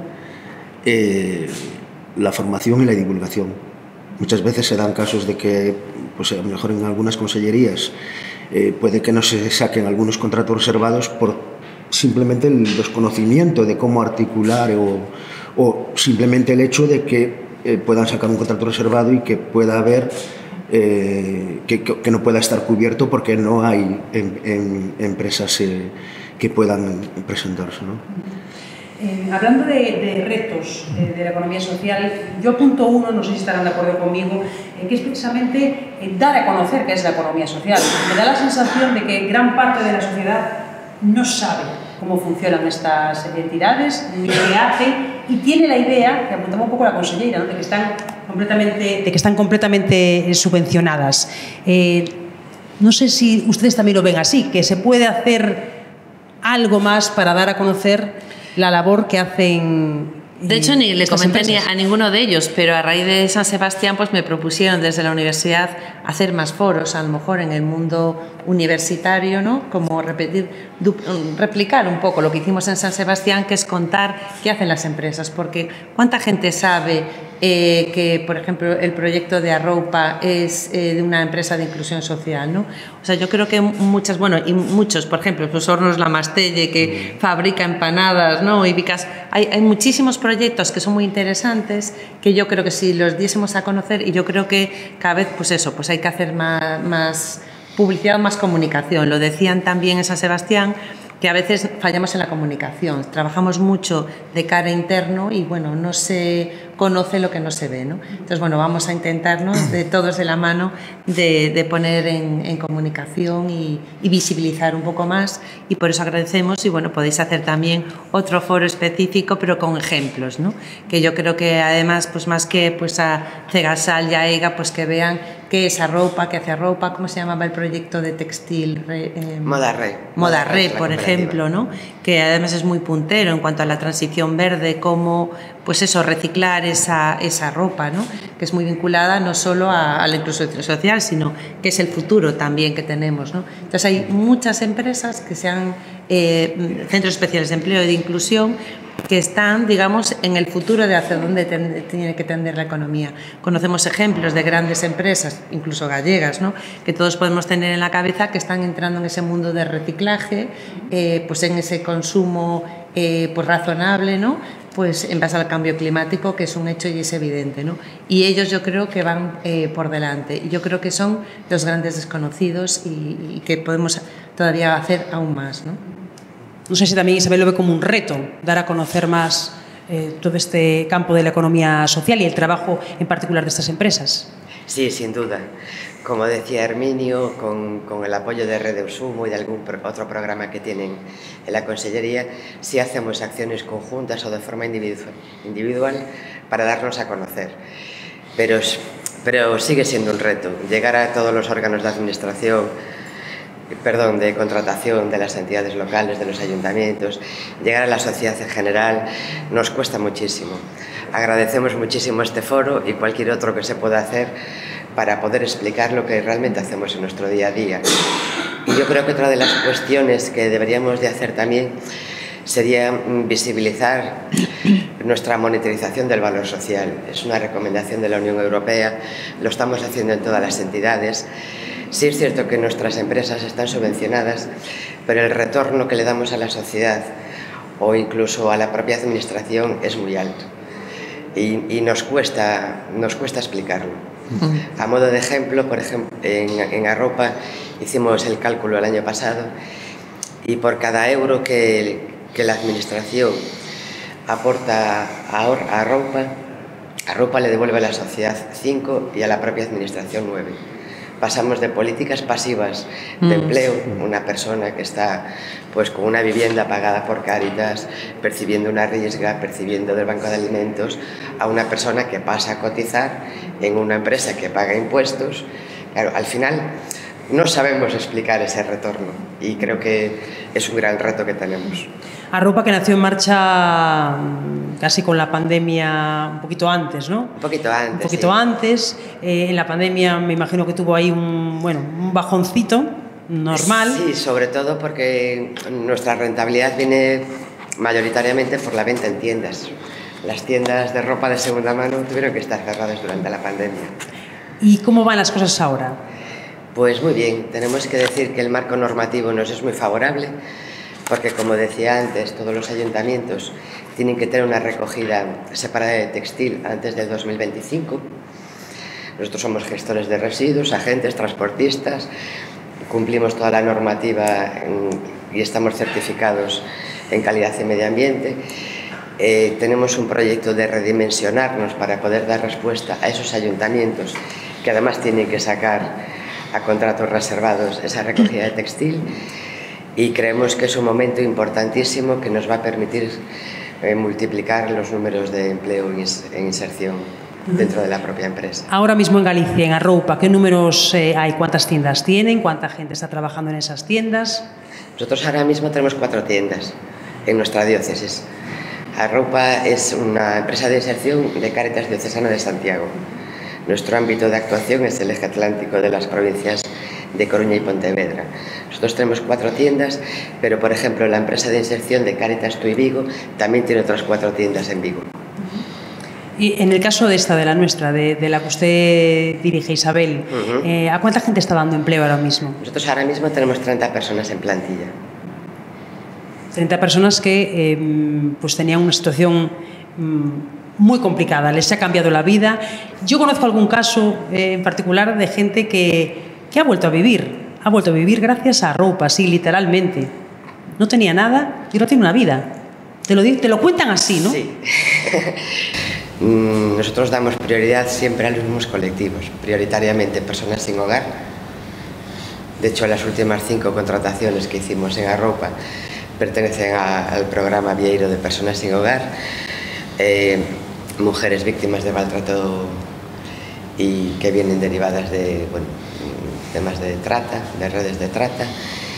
eh, la formación y la divulgación. Muchas veces se dan casos de que, pues a lo mejor en algunas consellerías, eh, puede que no se saquen algunos contratos reservados por simplemente el desconocimiento de cómo articular o, o simplemente el hecho de que eh, puedan sacar un contrato reservado y que pueda haber, eh, que, que no pueda estar cubierto porque no hay en, en, empresas eh, que puedan presentarse, ¿no? Eh, hablando de, de retos eh, de la economía social, yo apunto uno, no sé si estarán de acuerdo conmigo, eh, que es precisamente eh, dar a conocer qué es la economía social. Me da la sensación de que gran parte de la sociedad no sabe cómo funcionan estas entidades, ni qué hacen, y tiene la idea, que apuntaba un poco la consellera, ¿no? de, que están completamente, de que están completamente subvencionadas. Eh, no sé si ustedes también lo ven así, que se puede hacer algo más para dar a conocer la labor que hacen. De hecho, ni le comenté ni a ninguno de ellos, pero a raíz de San Sebastián pues me propusieron desde la universidad hacer más foros, a lo mejor en el mundo universitario, ¿no? Como repetir, replicar un poco lo que hicimos en San Sebastián, que es contar qué hacen las empresas, porque cuánta gente sabe eh, que, por ejemplo, el proyecto de Arroupa es eh, de una empresa de inclusión social, ¿no? O sea, yo creo que muchas, bueno, y muchos, por ejemplo, los hornos La Mastelle, que fabrica empanadas, ¿no? Y Vicas, hay, hay muchísimos proyectos que son muy interesantes, que yo creo que si los diésemos a conocer, y yo creo que cada vez, pues eso, pues hay que hacer más, más publicidad, más comunicación. Lo decían también en San Sebastián, que a veces fallamos en la comunicación, trabajamos mucho de cara interno y bueno, no se conoce lo que no se ve, ¿no? Entonces, bueno, vamos a intentarnos de todos de la mano de, de poner en, en comunicación y, y visibilizar un poco más, y por eso agradecemos, y bueno, podéis hacer también otro foro específico, pero con ejemplos, ¿no? Que yo creo que además, pues más que pues a Cegasal y a EIGA, pues que vean qué es Arroupa, qué hace Arroupa, cómo se llamaba el proyecto de textil. Eh, Modarre. Modarre, por ejemplo, ¿no? Que además es muy puntero en cuanto a la transición verde, cómo, pues eso, reciclar esa, esa ropa, ¿no? Que es muy vinculada no solo a, a la inclusión social, sino que es el futuro también que tenemos, ¿no? Entonces hay muchas empresas que sean eh, centros especiales de empleo y de inclusión que están, digamos, en el futuro de hacia dónde ten, tiene que tender la economía. Conocemos ejemplos de grandes empresas, incluso gallegas, ¿no? Que todos podemos tener en la cabeza, que están entrando en ese mundo de reciclaje, eh, pues en ese consumo eh, pues razonable, ¿no? Pues en base al cambio climático, que es un hecho y es evidente, ¿no? Y ellos yo creo que van eh, por delante. Y yo creo que son los grandes desconocidos y, y que podemos todavía hacer aún más, ¿no? No sé si también Isabel lo ve como un reto, dar a conocer más eh, todo este campo de la economía social y el trabajo en particular de estas empresas. Sí, sin duda. Como decía Herminio, con, con el apoyo de Redeusumo y de algún pro, otro programa que tienen en la Consellería, sí hacemos acciones conjuntas o de forma individual, individual para darnos a conocer. Pero, pero sigue siendo un reto llegar a todos los órganos de administración perdón, de contratación de las entidades locales, de los ayuntamientos, llegar a la sociedad en general, nos cuesta muchísimo. Agradecemos muchísimo este foro y cualquier otro que se pueda hacer para poder explicar lo que realmente hacemos en nuestro día a día. Y yo creo que otra de las cuestiones que deberíamos de hacer también sería visibilizar nuestra monitorización del valor social. Es una recomendación de la Unión Europea, lo estamos haciendo en todas las entidades. Sí es cierto que nuestras empresas están subvencionadas, pero el retorno que le damos a la sociedad o incluso a la propia administración es muy alto. Y, y nos cuesta, nos cuesta explicarlo. Uh-huh. A modo de ejemplo, por ejemplo, en, en Arropa hicimos el cálculo el año pasado y por cada euro que, que la administración aporta a, a Arropa, Arropa le devuelve a la sociedad cinco y a la propia administración nueve. Pasamos de políticas pasivas de mm. empleo, una persona que está pues con una vivienda pagada por Cáritas, percibiendo una riesga, percibiendo del Banco de Alimentos, a una persona que pasa a cotizar en una empresa que paga impuestos. Claro, al final no sabemos explicar ese retorno y creo que es un gran reto que tenemos. Arropa, que nació en marcha casi con la pandemia un poquito antes, ¿no? Un poquito antes, Un poquito sí. antes. Eh, en la pandemia me imagino que tuvo ahí un, bueno, un bajoncito normal. Sí, sobre todo porque nuestra rentabilidad viene mayoritariamente por la venta en tiendas. Las tiendas de ropa de segunda mano tuvieron que estar cerradas durante la pandemia. ¿Y cómo van las cosas ahora? Pues muy bien. Tenemos que decir que el marco normativo nos es muy favorable, porque, como decía antes, todos los ayuntamientos tienen que tener una recogida separada de textil antes del dos mil veinticinco. Nosotros somos gestores de residuos, agentes, transportistas, cumplimos toda la normativa en, y estamos certificados en calidad y medio ambiente. Eh, tenemos un proyecto de redimensionarnos para poder dar respuesta a esos ayuntamientos que además tienen que sacar a contratos reservados esa recogida de textil. Y creemos que es un momento importantísimo que nos va a permitir eh, multiplicar los números de empleo en inserción dentro de la propia empresa. Ahora mismo en Galicia, en Arroupa, ¿qué números eh, hay? ¿Cuántas tiendas tienen? ¿Cuánta gente está trabajando en esas tiendas? Nosotros ahora mismo tenemos cuatro tiendas en nuestra diócesis. Arroupa es una empresa de inserción de Cáritas Diocesana de Santiago. Nuestro ámbito de actuación es el eje atlántico de las provincias de Coruña y Pontevedra. Nosotros tenemos cuatro tiendas, pero por ejemplo la empresa de inserción de Cáritas Tui Vigo también tiene otras cuatro tiendas en Vigo. Y en el caso de esta, de la nuestra, de, de la que usted dirige, Isabel, uh-huh. eh, ¿a cuánta gente está dando empleo ahora mismo? Nosotros ahora mismo tenemos treinta personas en plantilla. treinta personas que eh, pues tenían una situación mm, muy complicada, les ha cambiado la vida. Yo conozco algún caso eh, en particular de gente que que ha vuelto a vivir, ha vuelto a vivir gracias a Arroupa, sí, literalmente. No tenía nada y ahora tiene una vida. Te lo, te lo cuentan así, ¿no? Sí. Nosotros damos prioridad siempre a los mismos colectivos, prioritariamente personas sin hogar. De hecho, las últimas cinco contrataciones que hicimos en Arroupa pertenecen a, al programa Vieiro de personas sin hogar, eh, mujeres víctimas de maltrato y que vienen derivadas de, bueno, temas de trata, de redes de trata.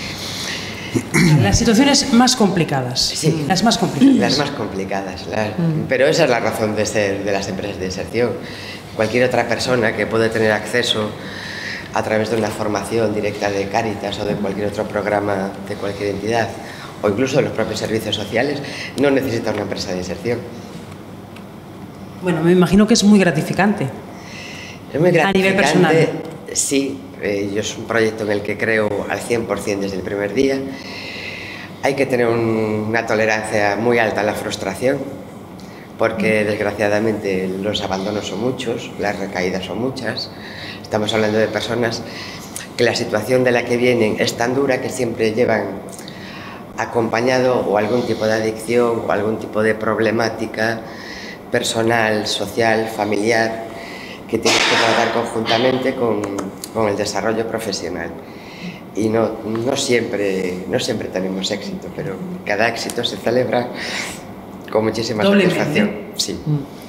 Las situaciones más complicadas. Sí, las más complicadas. Las más complicadas. La, mm. Pero esa es la razón de ser de las empresas de inserción. Cualquier otra persona que puede tener acceso a través de una formación directa de Cáritas o de cualquier otro programa de cualquier entidad, o incluso de los propios servicios sociales, no necesita una empresa de inserción. Bueno, me imagino que es muy gratificante. Es muy gratificante. A nivel personal. Sí. Eh, yo es un proyecto en el que creo al cien por cien desde el primer día. Hay que tener un, una tolerancia muy alta a la frustración, porque desgraciadamente los abandonos son muchos, las recaídas son muchas. Estamos hablando de personas que la situación de la que vienen es tan dura que siempre llevan acompañado o algún tipo de adicción o algún tipo de problemática personal, social, familiar, que tienes que tratar conjuntamente con, con el desarrollo profesional. Y no, no, siempre, no siempre tenemos éxito, pero cada éxito se celebra con muchísima satisfacción. Sí.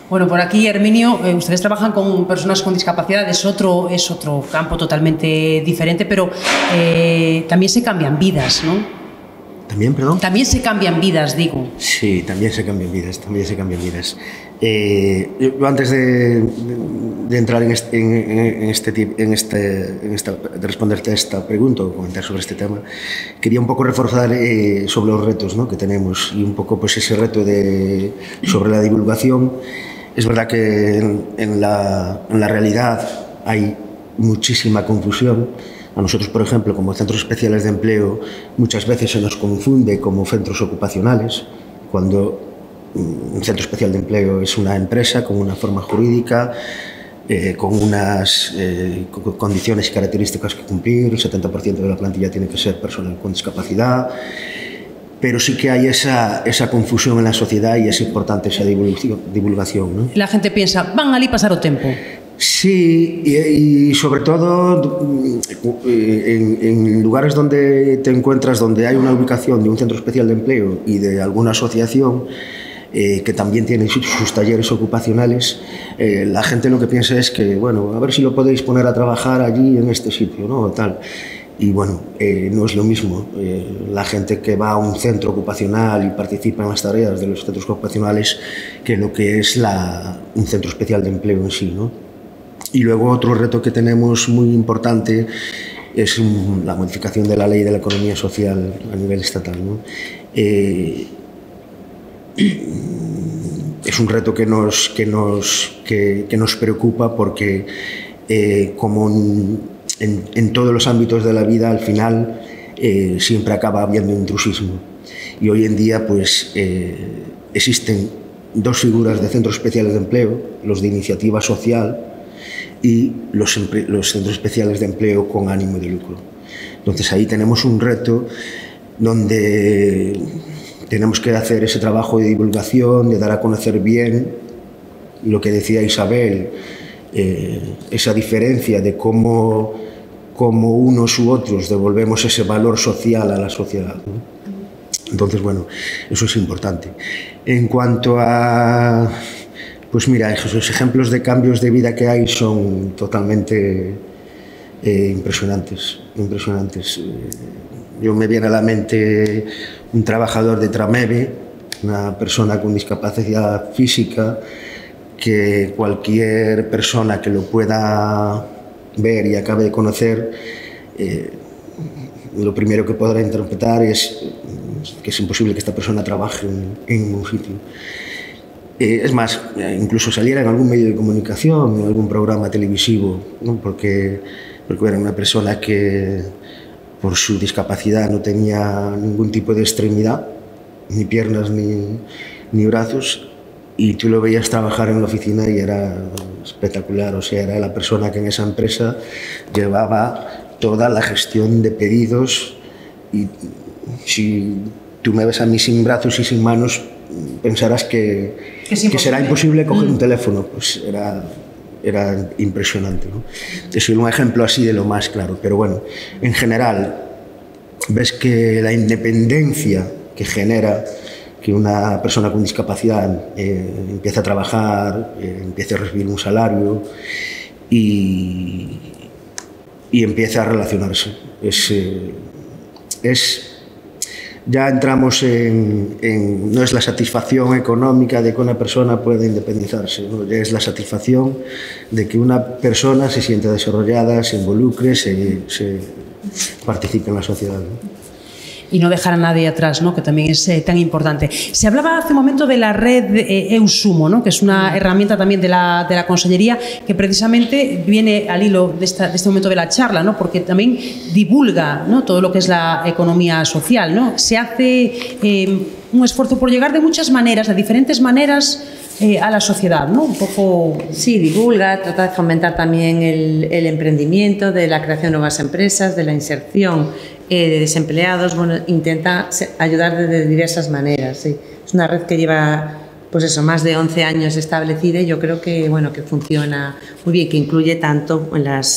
Bueno, por aquí, Herminio, eh, ustedes trabajan con personas con discapacidad, es otro, es otro campo totalmente diferente, pero eh, también se cambian vidas, ¿no? ¿También, perdón? También se cambian vidas, digo. Sí, también se cambian vidas, también se cambian vidas. Eh, yo antes de, de, de entrar en este, en, en este, en este, en esta, de responderte a esta pregunta o comentar sobre este tema, quería un poco reforzar eh, sobre los retos, ¿no?, que tenemos y un poco pues ese reto de, sobre la divulgación. Es verdad que en, en, la, en la realidad hay muchísima confusión. A nosotros, por ejemplo, como centros especiales de empleo, muchas veces se nos confunde como centros ocupacionales, cuando un centro especial de empleo es una empresa con una forma jurídica, eh, con unas eh, condiciones y características que cumplir. El setenta por ciento de la plantilla tiene que ser personal con discapacidad, pero sí que hay esa, esa confusión en la sociedad y es importante esa divulgación, ¿no? La gente piensa, van ali pasar o tempo. Sí, y, y sobre todo en, en lugares donde te encuentras, donde hay una ubicación de un centro especial de empleo y de alguna asociación eh, que también tiene sus, sus talleres ocupacionales, eh, la gente lo que piensa es que, bueno, a ver si lo podéis poner a trabajar allí en este sitio, ¿no? Tal. Y bueno, eh, no es lo mismo. Eh, la gente que va a un centro ocupacional y participa en las tareas de los centros ocupacionales que lo que es la, un centro especial de empleo en sí, ¿no? Y luego otro reto que tenemos muy importante es un, la modificación de la ley de la economía social a nivel estatal, ¿no? Eh, es un reto que nos, que nos, que, que nos preocupa porque eh, como en, en, en todos los ámbitos de la vida al final eh, siempre acaba habiendo intrusismo y hoy en día pues eh, existen dos figuras de centros especiales de empleo, los de iniciativa social y los, los centros especiales de empleo con ánimo de lucro. Entonces ahí tenemos un reto donde tenemos que hacer ese trabajo de divulgación, de dar a conocer bien lo que decía Isabel, eh, esa diferencia de cómo, cómo unos u otros devolvemos ese valor social a la sociedad, ¿no? Entonces, bueno, eso es importante. En cuanto a... Pues mira, esos ejemplos de cambios de vida que hay son totalmente eh, impresionantes, impresionantes. Yo me viene a la mente un trabajador de Trameve, una persona con discapacidad física, que cualquier persona que lo pueda ver y acabe de conocer, eh, lo primero que podrá interpretar es que es imposible que esta persona trabaje en, en un sitio. Eh, es más, incluso saliera en algún medio de comunicación, en algún programa televisivo, ¿no? porque, porque era una persona que por su discapacidad no tenía ningún tipo de extremidad, ni piernas ni, ni brazos, y tú lo veías trabajar en la oficina y era espectacular. O sea, era la persona que en esa empresa llevaba toda la gestión de pedidos y si tú me ves a mí sin brazos y sin manos, pensarás que, que, que será imposible coger un teléfono. Pues era, era impresionante, ¿no? Es un ejemplo así de lo más claro, pero bueno, en general ves que la independencia que genera que una persona con discapacidad eh, empiece a trabajar, eh, empiece a recibir un salario y, y empiece a relacionarse. Es, eh, es ya entramos en, en... No es la satisfacción económica de que una persona pueda independizarse, ¿no? Ya es la satisfacción de que una persona se sienta desarrollada, se involucre, se, se participe en la sociedad, ¿no? Y no dejar a nadie atrás, ¿no? Que también es eh, tan importante. Se hablaba hace un momento de la red eh, EUSUMO, ¿no? Que es una herramienta también de la, de la Consellería que precisamente viene al hilo de, esta, de este momento de la charla, ¿no? Porque también divulga, ¿no? Todo lo que es la economía social, ¿no? Se hace eh, un esfuerzo por llegar de muchas maneras, de diferentes maneras, eh, a la sociedad, ¿no? Un poco... Sí, divulga, trata de fomentar también el, el emprendimiento, de la creación de nuevas empresas, de la inserción eh, de desempleados. Bueno, intenta ayudar de diversas maneras, sí. Es una red que lleva, pues eso, más de once años establecida y yo creo que, bueno, que funciona muy bien, que incluye tanto en las,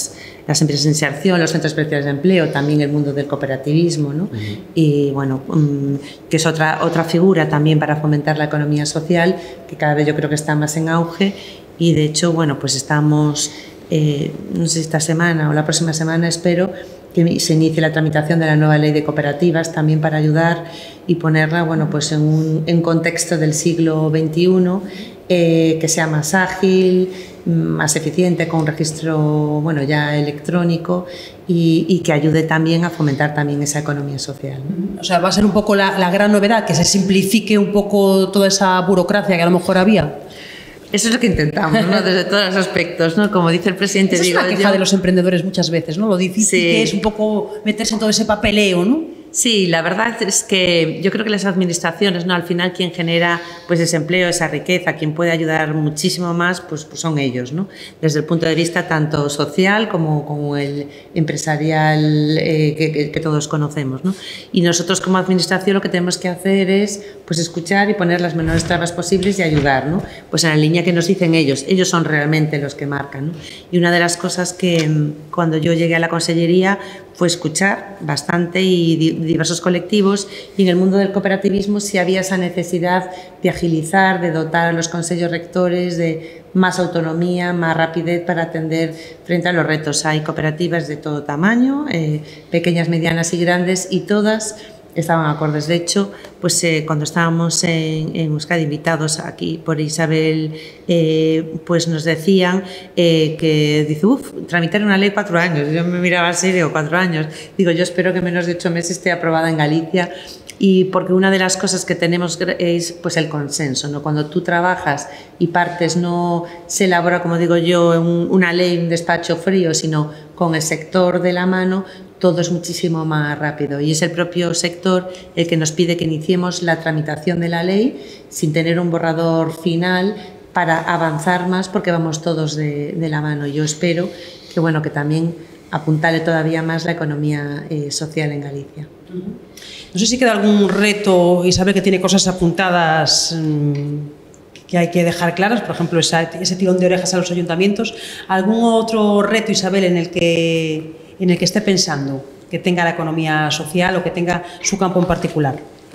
las empresas de inserción, los centros especiales de empleo, también el mundo del cooperativismo, ¿no? Uh-huh. Y bueno, um, que es otra, otra figura también para fomentar la economía social, que cada vez yo creo que está más en auge, y de hecho, bueno, pues estamos, eh, no sé si esta semana o la próxima semana, espero, que se inicie la tramitación de la nueva ley de cooperativas también para ayudar y ponerla, bueno, pues en un en contexto del siglo veintiuno, eh, que sea más ágil, más eficiente, con un registro, bueno, ya electrónico y, y que ayude también a fomentar también esa economía social, ¿no? O sea, va a ser un poco la, la gran novedad, que se simplifique un poco toda esa burocracia que a lo mejor había. Eso es lo que intentamos, ¿no? Desde todos los aspectos, ¿no? Como dice el presidente, esa digo es la queja yo, de los emprendedores muchas veces, ¿no? Lo difícil sí. que es un poco meterse en todo ese papeleo, ¿no? Sí, la verdad es que yo creo que las administraciones, ¿no? Al final quien genera pues ese empleo, esa riqueza, quien puede ayudar muchísimo más, pues, pues son ellos, ¿no? Desde el punto de vista tanto social como, como el empresarial eh, que, que, que todos conocemos, ¿no? Y nosotros como administración lo que tenemos que hacer es pues escuchar y poner las menores trabas posibles y ayudar, ¿no? Pues en la línea que nos dicen ellos, ellos son realmente los que marcan, ¿no? Y una de las cosas que cuando yo llegué a la consellería fue escuchar bastante y diversos colectivos, y en el mundo del cooperativismo sí había esa necesidad de agilizar, de dotar a los consejos rectores de más autonomía, más rapidez para atender frente a los retos. Hay cooperativas de todo tamaño, eh, pequeñas, medianas y grandes, y todas estaban acordes. De hecho, pues eh, cuando estábamos en, en Euskadi invitados aquí por Isabel, eh, pues nos decían eh, que, dice, uff, tramitar una ley cuatro años. Yo me miraba así, digo, cuatro años. Digo, yo espero que menos de ocho meses esté aprobada en Galicia, y porque una de las cosas que tenemos es pues el consenso, ¿no? Cuando tú trabajas y partes, no se elabora, como digo yo, un, una ley, un despacho frío, sino con el sector de la mano, todo es muchísimo más rápido, y es el propio sector el que nos pide que iniciemos la tramitación de la ley sin tener un borrador final para avanzar más, porque vamos todos de, de la mano. Yo espero que, bueno, que también apuntale todavía más la economía eh, social en Galicia. No sé si queda algún reto, Isabel, que tiene cosas apuntadas mmm, que hay que dejar claras, por ejemplo, esa, ese tirón de orejas a los ayuntamientos. ¿Algún otro reto, Isabel, en el que, en el que esté pensando que tenga la economía social o que tenga su campo en particular?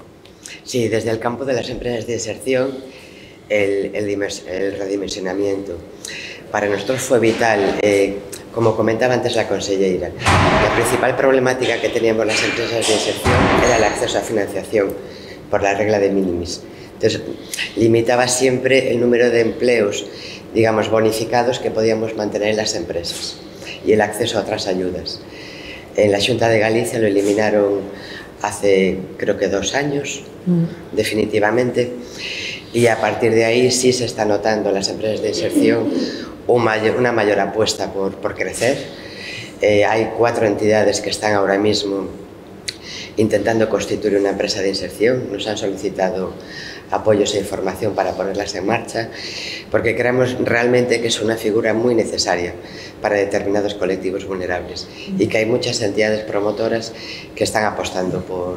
Sí, desde el campo de las empresas de inserción, el, el, el redimensionamiento. Para nosotros fue vital, eh, como comentaba antes la consellera, la principal problemática que teníamos las empresas de inserción era el acceso a financiación por la regla de minimis. Entonces, limitaba siempre el número de empleos, digamos, bonificados que podíamos mantener en las empresas y el acceso a otras ayudas. En la Xunta de Galicia lo eliminaron hace, creo que dos años, mm. definitivamente, y a partir de ahí sí se está notando en las empresas de inserción un mayor, una mayor apuesta por, por crecer. Eh, hay cuatro entidades que están ahora mismo intentando constituir una empresa de inserción. Nos han solicitado apoyos e información para ponerlas en marcha, porque creemos realmente que es una figura muy necesaria para determinados colectivos vulnerables y que hay muchas entidades promotoras que están apostando por,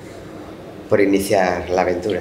por iniciar la aventura.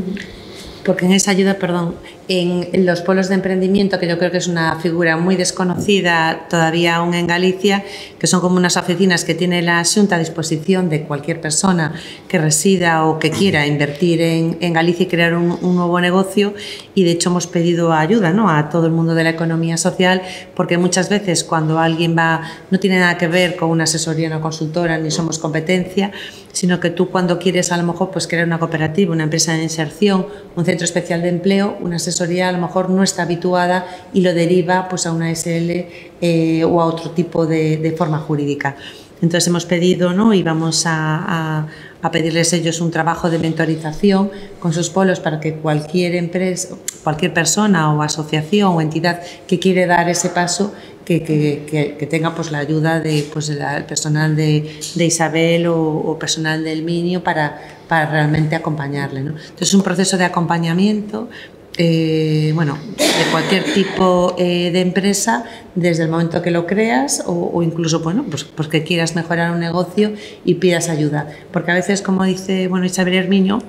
Porque en esa ayuda, perdón, en los polos de emprendimiento, que yo creo que es una figura muy desconocida todavía aún en Galicia, que son como unas oficinas que tiene la Xunta a disposición de cualquier persona que resida o que quiera invertir en, en Galicia y crear un, un nuevo negocio, y de hecho hemos pedido ayuda, ¿no?, a todo el mundo de la economía social, porque muchas veces cuando alguien va, no tiene nada que ver con una asesoría, una consultora, ni somos competencia, sino que tú cuando quieres a lo mejor pues crear una cooperativa, una empresa de inserción, un centro especial de empleo, una asesoría a lo mejor no está habituada y lo deriva pues a una S L eh, o a otro tipo de, de forma jurídica. Entonces hemos pedido, ¿no?, y vamos a, a, a pedirles ellos un trabajo de mentorización con sus polos para que cualquier empresa, cualquier persona o asociación o entidad que quiere dar ese paso, que, que, que, que tenga pues la ayuda de pues el personal de, de Isabel o, o personal del Minio para, para realmente acompañarle, ¿no? Entonces es un proceso de acompañamiento eh, bueno, de cualquier tipo eh, de empresa, desde el momento que lo creas o, o incluso, bueno, pues, pues que quieras mejorar un negocio y pidas ayuda. Porque a veces, como dice, bueno, Isabel Herminio,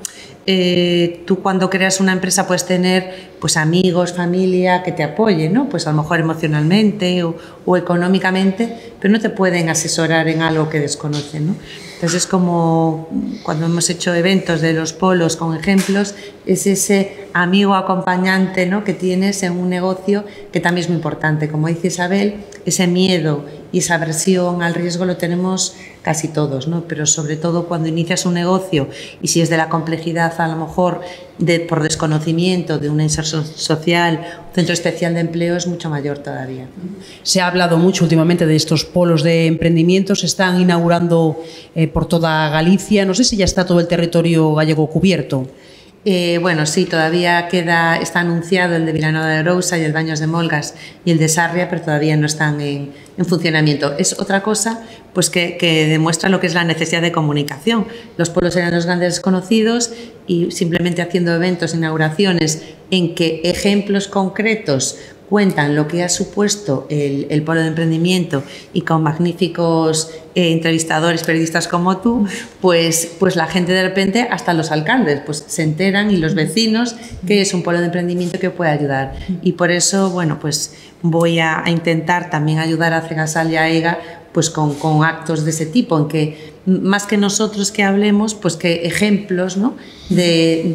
Eh, tú cuando creas una empresa puedes tener pues amigos, familia que te apoyen, ¿no? Pues a lo mejor emocionalmente o, o económicamente, pero no te pueden asesorar en algo que desconocen, ¿no? Entonces es como cuando hemos hecho eventos de los polos con ejemplos, es ese amigo acompañante, ¿no?, que tienes en un negocio, que también es muy importante. Como dice Isabel, ese miedo y esa aversión al riesgo lo tenemos casi todos, ¿no? Pero sobre todo cuando inicias un negocio y si es de la complejidad, a lo mejor de, por desconocimiento de una inserción social, un centro especial de empleo, es mucho mayor todavía. Se ha hablado mucho últimamente de estos polos de emprendimiento, se están inaugurando eh, por toda Galicia. No sé si ya está todo el territorio gallego cubierto. Eh, bueno, sí, todavía queda, está anunciado el de Vilanova de Arousa y el Baños de Molgas y el de Sarria, pero todavía no están en, en funcionamiento. Es otra cosa pues que, que demuestra lo que es la necesidad de comunicación. Los polos eran los grandes desconocidos y simplemente haciendo eventos, inauguraciones en que ejemplos concretos cuentan lo que ha supuesto el, el polo de emprendimiento y con magníficos eh, entrevistadores, periodistas como tú, pues, pues la gente de repente, hasta los alcaldes, pues se enteran y los vecinos que es un polo de emprendimiento que puede ayudar. Y por eso, bueno, pues voy a, a intentar también ayudar a Cegasal y a EGA pues con, con actos de ese tipo, en que más que nosotros que hablemos, pues que ejemplos, ¿no?, de,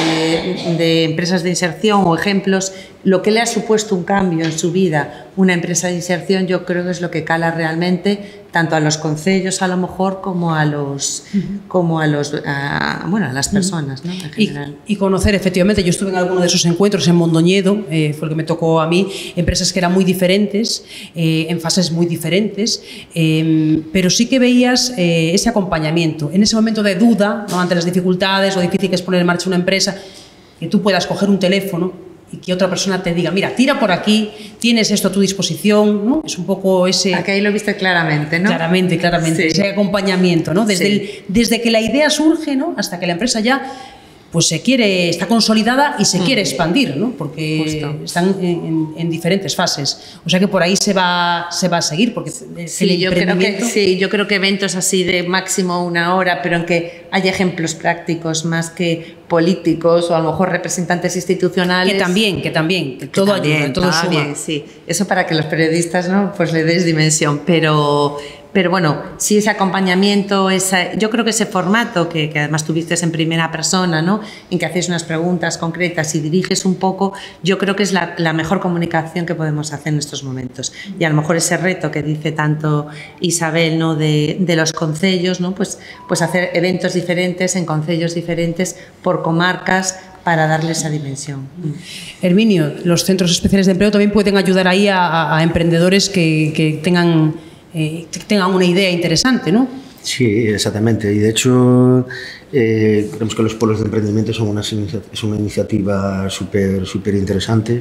de, de empresas de inserción o ejemplos, lo que le ha supuesto un cambio en su vida una empresa de inserción, yo creo que es lo que cala realmente tanto a los concellos a lo mejor como a los uh-huh. como a los a, bueno, a las personas, ¿no?, en general. Y, y conocer efectivamente, yo estuve en alguno de esos encuentros en Mondoñedo, eh, fue el que me tocó a mí, empresas que eran muy diferentes, eh, en fases muy diferentes, eh, pero sí que veías eh, ese acompañamiento en ese momento de duda, ¿no?, ante las dificultades, lo difícil que es poner en marcha una empresa, que tú puedas coger un teléfono y que otra persona te diga, mira, tira por aquí, tienes esto a tu disposición, ¿no? Es un poco ese... Aquí ahí lo viste claramente, ¿no? Claramente, claramente, sí. Ese acompañamiento, ¿no? Desde, sí. el, desde que la idea surge, ¿no?, hasta que la empresa ya pues se quiere, está consolidada y se mm. quiere expandir, ¿no?, porque Justo. están en, en, en diferentes fases. O sea que por ahí se va, se va a seguir, porque sí, el yo creo que, sí, yo creo que eventos así de máximo una hora, pero en que haya ejemplos prácticos más que políticos o a lo mejor representantes institucionales. Que también, que también, que, que todo también, ayuda, todo suma. Bien, sí. Eso para que los periodistas, ¿no?, pues le des dimensión, pero... Pero bueno, sí, ese acompañamiento, esa, yo creo que ese formato que, que además tuviste en primera persona, ¿no?, en que hacéis unas preguntas concretas y diriges un poco, yo creo que es la, la mejor comunicación que podemos hacer en estos momentos. Y a lo mejor ese reto que dice tanto Isabel, ¿no?, de, de los concellos, ¿no?, pues, pues hacer eventos diferentes en concellos diferentes por comarcas, para darle esa dimensión. Herminio, los centros especiales de empleo también pueden ayudar ahí a, a, a emprendedores que, que tengan... Eh, que tengan una idea interesante, ¿no? Sí, exactamente. Y de hecho, eh, creemos que los polos de emprendimiento son una, es una iniciativa súper súper interesante.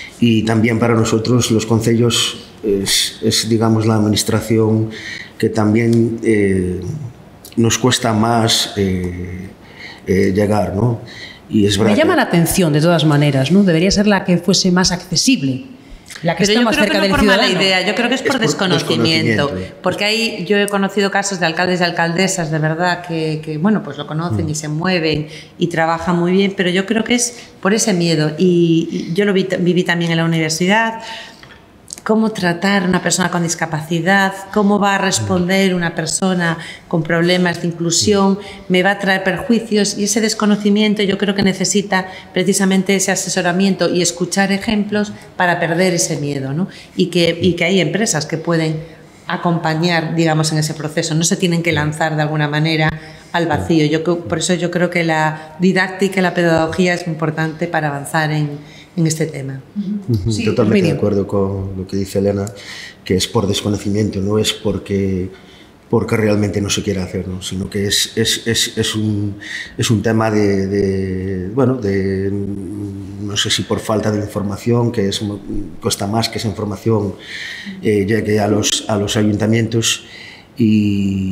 Y también para nosotros, los concellos, es, es digamos, la administración que también eh, nos cuesta más eh, eh, llegar, ¿no? Y es verdad Me llama que... la atención, de todas maneras, ¿no? Debería ser la que fuese más accesible. La que Pero está yo más creo cerca que no del por ciudadano. mala idea, yo creo que es por, es por desconocimiento, desconocimiento, porque ahí yo he conocido casos de alcaldes y alcaldesas de verdad que, que bueno, pues lo conocen mm. y se mueven y trabajan muy bien, pero yo creo que es por ese miedo y, y yo lo vi, viví también en la universidad. Cómo tratar a una persona con discapacidad, cómo va a responder una persona con problemas de inclusión, me va a traer perjuicios y ese desconocimiento yo creo que necesita precisamente ese asesoramiento y escuchar ejemplos para perder ese miedo, ¿no? Y que, y que hay empresas que pueden acompañar, digamos, en ese proceso, no se tienen que lanzar de alguna manera al vacío. Yo, por eso yo creo que la didáctica y la pedagogía es importante para avanzar en en este tema. Uh-huh. Sí, totalmente Herminio. De acuerdo con lo que dice Elena, que es por desconocimiento, no es porque, porque realmente no se quiera hacer, ¿no? Sino que es, es, es, es, un, es un tema de, de, bueno, de, no sé si por falta de información, que es, cuesta más que esa información eh, llegue a los, a los ayuntamientos y,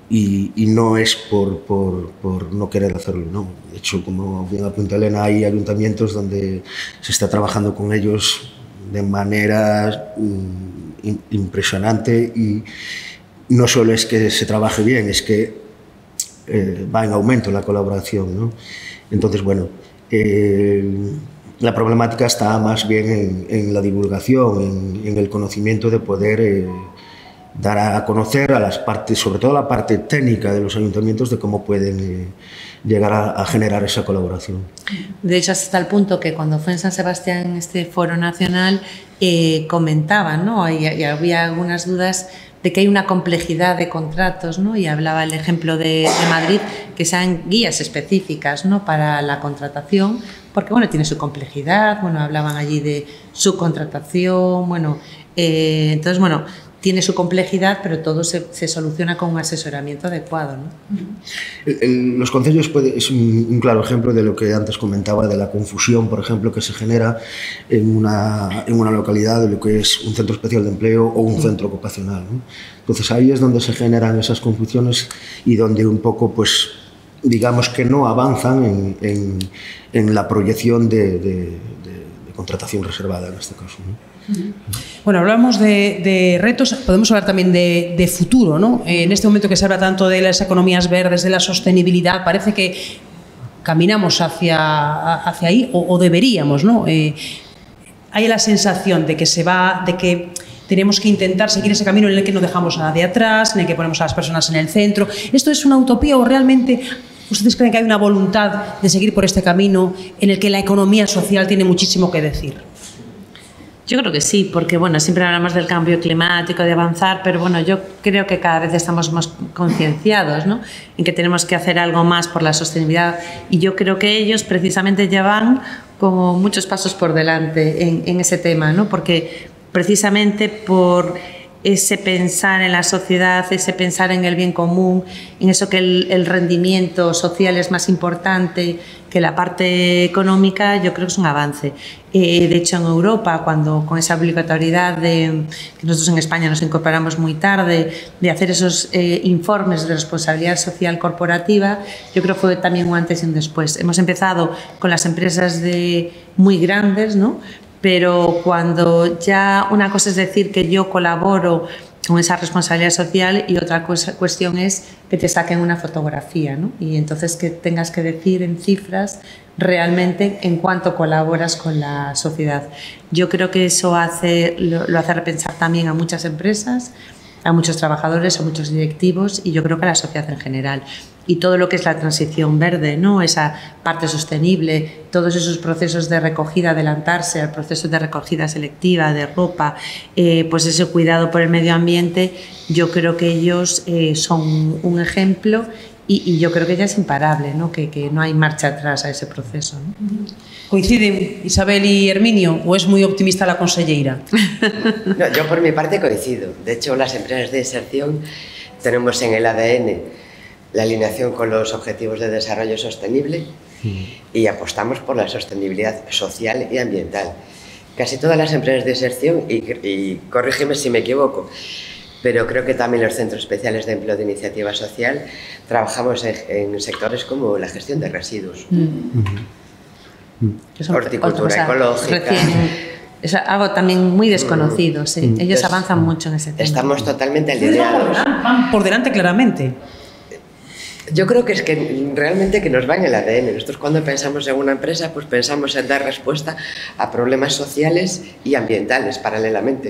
y, y no es por, por, por no querer hacerlo, no. De hecho, como bien apunta Elena, hay ayuntamientos donde se está trabajando con ellos de manera mm, impresionante, y no solo es que se trabaje bien, es que eh, va en aumento la colaboración, ¿no? Entonces, bueno, eh, la problemática está más bien en, en la divulgación, en, en el conocimiento de poder eh, dar a conocer a las partes, sobre todo la parte técnica de los ayuntamientos, de cómo pueden eh, llegar a, a generar esa colaboración. De hecho, hasta el punto que cuando fue en San Sebastián este foro nacional, eh, comentaban, ¿no? Y, y había algunas dudas de que hay una complejidad de contratos, ¿no? Y hablaba el ejemplo de, de Madrid, que sean guías específicas, ¿no? Para la contratación, porque bueno, tiene su complejidad, bueno, hablaban allí de subcontratación, bueno, eh, entonces bueno, tiene su complejidad, pero todo se, se soluciona con un asesoramiento adecuado, ¿no? El, el, los concellos puede, es un, un claro ejemplo de lo que antes comentaba, de la confusión, por ejemplo, que se genera en una, en una localidad de lo que es un centro especial de empleo o un centro ocupacional, ¿no? Entonces ahí es donde se generan esas confusiones y donde un poco, pues, digamos que no avanzan en, en, en la proyección de, de, de, de contratación reservada en este caso, ¿no? Bueno, hablamos de, de retos, podemos hablar también de, de futuro, ¿no? Eh, en este momento que se habla tanto de las economías verdes, de la sostenibilidad, parece que caminamos hacia, hacia ahí, o, o deberíamos, ¿no? Eh, hay la sensación de que se va, de que tenemos que intentar seguir ese camino en el que no dejamos a nadie atrás, en el que ponemos a las personas en el centro. ¿Esto es una utopía o realmente ustedes creen que hay una voluntad de seguir por este camino en el que la economía social tiene muchísimo que decir? Yo creo que sí, porque bueno, siempre hablamos del cambio climático, de avanzar, pero bueno, yo creo que cada vez estamos más concienciados, ¿no? En que tenemos que hacer algo más por la sostenibilidad, y yo creo que ellos precisamente llevan como muchos pasos por delante en, en ese tema, ¿no? Porque precisamente por ese pensar en la sociedad, ese pensar en el bien común, en eso que el, el rendimiento social es más importante que la parte económica, yo creo que es un avance. Eh, de hecho, en Europa, cuando con esa obligatoriedad de que nosotros en España nos incorporamos muy tarde, de hacer esos eh, informes de responsabilidad social corporativa, yo creo que fue también un antes y un después. Hemos empezado con las empresas de muy grandes, ¿no? Pero cuando ya una cosa es decir que yo colaboro con esa responsabilidad social y otra cosa, cuestión es que te saquen una fotografía, ¿no? Y entonces que tengas que decir en cifras realmente en cuánto colaboras con la sociedad. Yo creo que eso hace, lo, lo hace repensar también a muchas empresas, a muchos trabajadores, a muchos directivos, y yo creo que a la sociedad en general. Y todo lo que es la transición verde, ¿no? Esa parte sostenible, todos esos procesos de recogida, adelantarse al proceso de recogida selectiva de ropa, eh, pues ese cuidado por el medio ambiente, yo creo que ellos eh, son un ejemplo, y, y yo creo que ya es imparable, ¿no? Que, que no hay marcha atrás a ese proceso, ¿no? ¿Coinciden Isabel y Herminio, o es muy optimista la conselleira? No, yo por mi parte coincido. De hecho, las empresas de inserción tenemos en el A D N la alineación con los Objetivos de Desarrollo Sostenible y apostamos por la sostenibilidad social y ambiental. Casi todas las empresas de inserción, y, y corrígeme si me equivoco, pero creo que también los centros especiales de empleo de iniciativa social trabajamos en, en sectores como la gestión de residuos, mm. horticultura otra, ecológica. Recién, es algo también muy desconocido, sí. Ellos Entonces, avanzan mucho en ese tema. Estamos totalmente alineados. Van por delante claramente. Yo creo que es que realmente que nos va en el A D N. Nosotros cuando pensamos en una empresa, pues pensamos en dar respuesta a problemas sociales y ambientales paralelamente.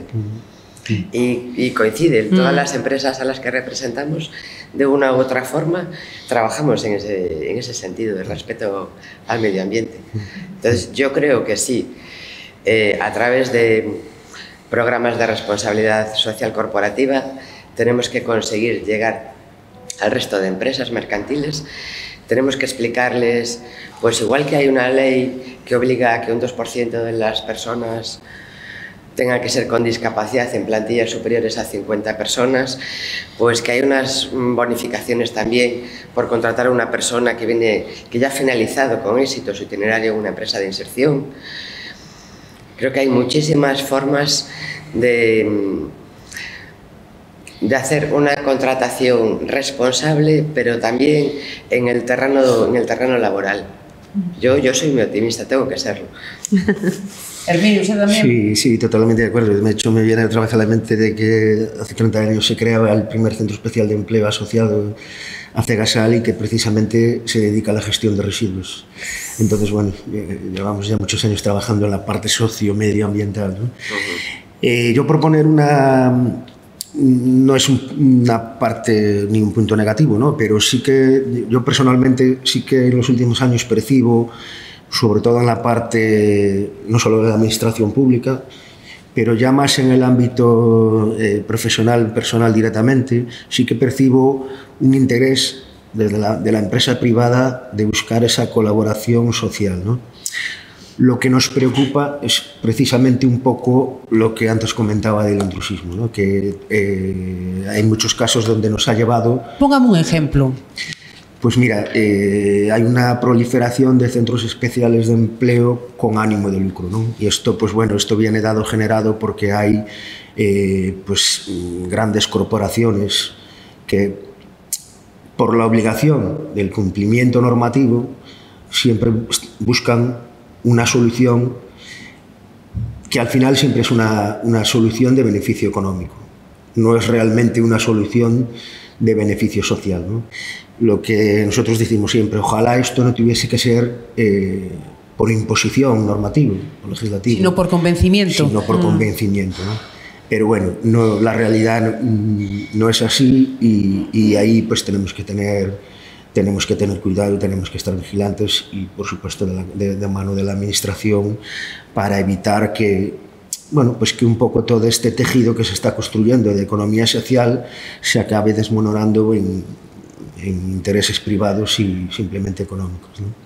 Y, y coincide, todas las empresas a las que representamos, de una u otra forma, trabajamos en ese, en ese sentido de respeto al medio ambiente. Entonces yo creo que sí, eh, a través de programas de responsabilidad social corporativa tenemos que conseguir llegar al resto de empresas mercantiles. Tenemos que explicarles, pues igual que hay una ley que obliga a que un dos por ciento de las personas tengan que ser con discapacidad en plantillas superiores a cincuenta personas, pues que hay unas bonificaciones también por contratar a una persona que, viene, que ya ha finalizado con éxito su itinerario en una empresa de inserción. Creo que hay muchísimas formas de de hacer una contratación responsable, pero también en el terreno, en el terreno laboral. Yo, yo soy muy optimista, tengo que serlo. Herminio, ¿usted también? Sí, sí, totalmente de acuerdo. De hecho, me viene otra vez a la mente de que hace treinta años se creaba el primer centro especial de empleo asociado a Cegasal y que precisamente se dedica a la gestión de residuos. Entonces, bueno, llevamos ya muchos años trabajando en la parte socio-medioambiental, ¿no? Uh-huh. eh, yo proponer una... no es un, una parte ni un punto negativo, ¿no? Pero sí que yo personalmente sí que en los últimos años percibo, sobre todo en la parte no solo de la administración pública, pero ya más en el ámbito eh, profesional, personal directamente, sí que percibo un interés desde la, de la empresa privada de buscar esa colaboración social, ¿no? Lo que nos preocupa es precisamente un poco lo que antes comentaba del intrusismo, ¿no? Que eh, hay muchos casos donde nos ha llevado... Póngame un ejemplo. Pues mira, eh, hay una proliferación de centros especiales de empleo con ánimo de lucro, ¿no? Y esto, pues bueno, esto viene dado generado porque hay eh, pues, grandes corporaciones que, por la obligación del cumplimiento normativo, siempre buscan una solución que al final siempre es una, una solución de beneficio económico, no es realmente una solución de beneficio social, ¿no? Lo que nosotros decimos siempre, ojalá esto no tuviese que ser eh, por imposición normativa o legislativa, sino por convencimiento. Sino por mm. convencimiento, ¿no? Pero bueno, no, la realidad no, no es así y, y ahí pues tenemos que tener... tenemos que tener cuidado, tenemos que estar vigilantes y, por supuesto, de, la, de, de mano de la administración para evitar que, bueno, pues que un poco todo este tejido que se está construyendo de economía social se acabe desmoronando en, en intereses privados y simplemente económicos, ¿no?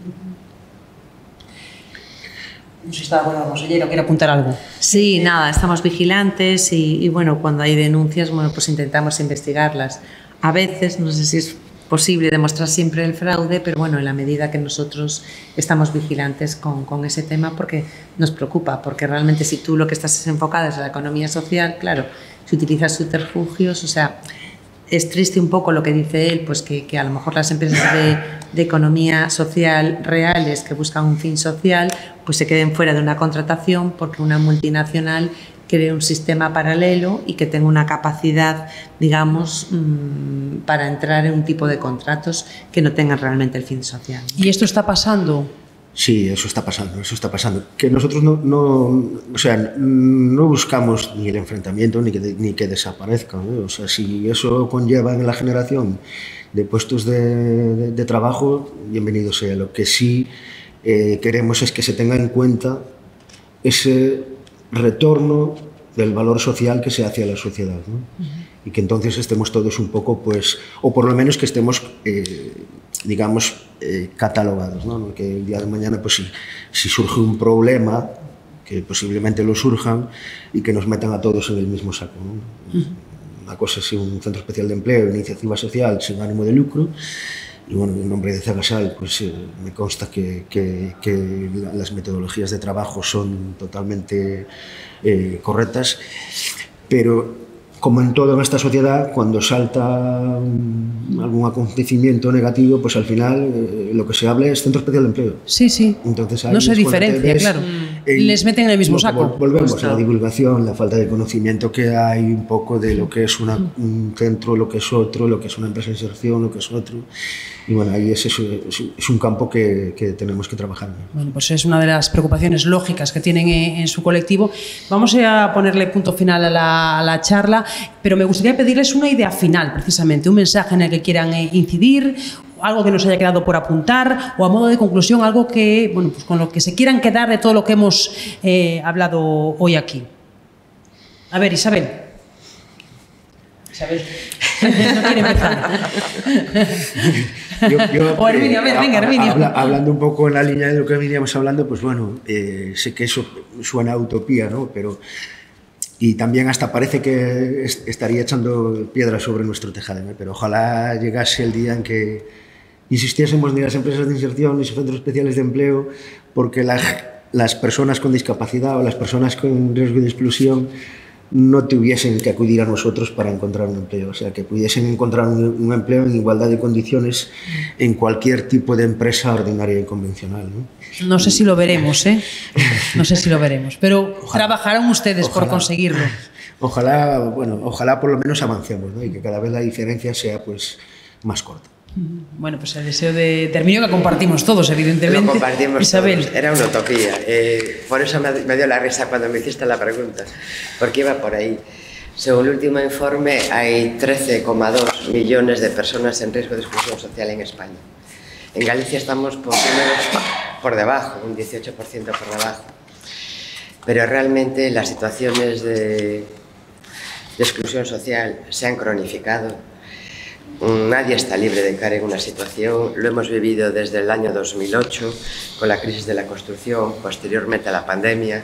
No sé si está de acuerdo, consejero, ¿quiere apuntar algo? Sí, nada, estamos vigilantes y, y, bueno, cuando hay denuncias, bueno, pues intentamos investigarlas. A veces, no sé si es posible demostrar siempre el fraude, pero bueno, en la medida que nosotros estamos vigilantes con, con ese tema porque nos preocupa, porque realmente si tú lo que estás enfocada es la economía social, claro, si utilizas subterfugios, o sea, es triste un poco lo que dice él, pues que, que a lo mejor las empresas de, de economía social reales que buscan un fin social, pues se queden fuera de una contratación porque una multinacional cree un sistema paralelo y que tenga una capacidad, digamos, mmm, para entrar en un tipo de contratos que no tengan realmente el fin social. ¿Y esto está pasando? Sí, eso está pasando, eso está pasando. Que nosotros no, no, o sea, no buscamos ni el enfrentamiento ni que, de, ni que desaparezcan, ¿eh? O sea, si eso conlleva en la generación de puestos de, de, de trabajo, bienvenido sea. Lo que sí eh, queremos es que se tenga en cuenta ese retorno del valor social que se hace a la sociedad, ¿no? Uh-huh. Y que entonces estemos todos un poco, pues, o por lo menos que estemos, eh, digamos, eh, catalogados, ¿no? Que el día de mañana, pues, si, si surge un problema, que posiblemente lo surjan, y que nos metan a todos en el mismo saco, ¿no? Uh-huh. Una cosa es un centro especial de empleo, iniciativa social sin ánimo de lucro. Y bueno, en nombre de Cegasal, pues eh, me consta que, que, que las metodologías de trabajo son totalmente eh, correctas, pero como en todo en esta sociedad, cuando salta um, algún acontecimiento negativo, pues al final eh, lo que se habla es centro especial de empleo. Sí, sí. Entonces, no se diferencia, claro. El, Les meten en el mismo saco. Volvemos pues, a la divulgación, la falta de conocimiento que hay un poco de lo que es una, un centro, lo que es otro, lo que es una empresa de inserción, lo que es otro. Y bueno, ahí es, eso, es un campo que, que tenemos que trabajar. Bueno, pues es una de las preocupaciones lógicas que tienen en, en su colectivo. Vamos a ponerle punto final a la, a la charla, pero me gustaría pedirles una idea final, precisamente, un mensaje en el que quieran eh, incidir, algo que nos haya quedado por apuntar o a modo de conclusión, algo que, bueno, pues con lo que se quieran quedar de todo lo que hemos eh, hablado hoy aquí. A ver, Isabel. Isabel. No quiere empezar. Yo, yo, o Herminio, a ver, venga, Herminio. Habla, hablando un poco en la línea de lo que veníamos hablando, pues bueno, eh, sé que eso suena a utopía, ¿no? Pero, y también hasta parece que est estaría echando piedras sobre nuestro tejado, ¿no? Pero ojalá llegase el día en que insistiésemos ni las empresas de inserción ni los centros especiales de empleo, porque la, las personas con discapacidad o las personas con riesgo de exclusión no tuviesen que acudir a nosotros para encontrar un empleo, o sea, que pudiesen encontrar un, un empleo en igualdad de condiciones en cualquier tipo de empresa ordinaria y convencional, ¿no? No sé si lo veremos, ¿eh? No sé si lo veremos, pero ojalá, trabajarán ustedes ojalá, por conseguirlo. Ojalá, bueno, ojalá por lo menos avancemos, ¿no? Y que cada vez la diferencia sea pues más corta. Bueno, pues el deseo de Herminio que compartimos todos, evidentemente. Lo compartimos Isabel. Todos. Era una utopía. Eh, por eso me, me dio la risa cuando me hiciste la pregunta, porque iba por ahí. Según el último informe, hay trece coma dos millones de personas en riesgo de exclusión social en España. En Galicia estamos por, por debajo, un dieciocho por ciento por debajo. Pero realmente las situaciones de, de exclusión social se han cronificado. Nadie está libre de caer en una situación, lo hemos vivido desde el año dos mil ocho, con la crisis de la construcción, posteriormente a la pandemia,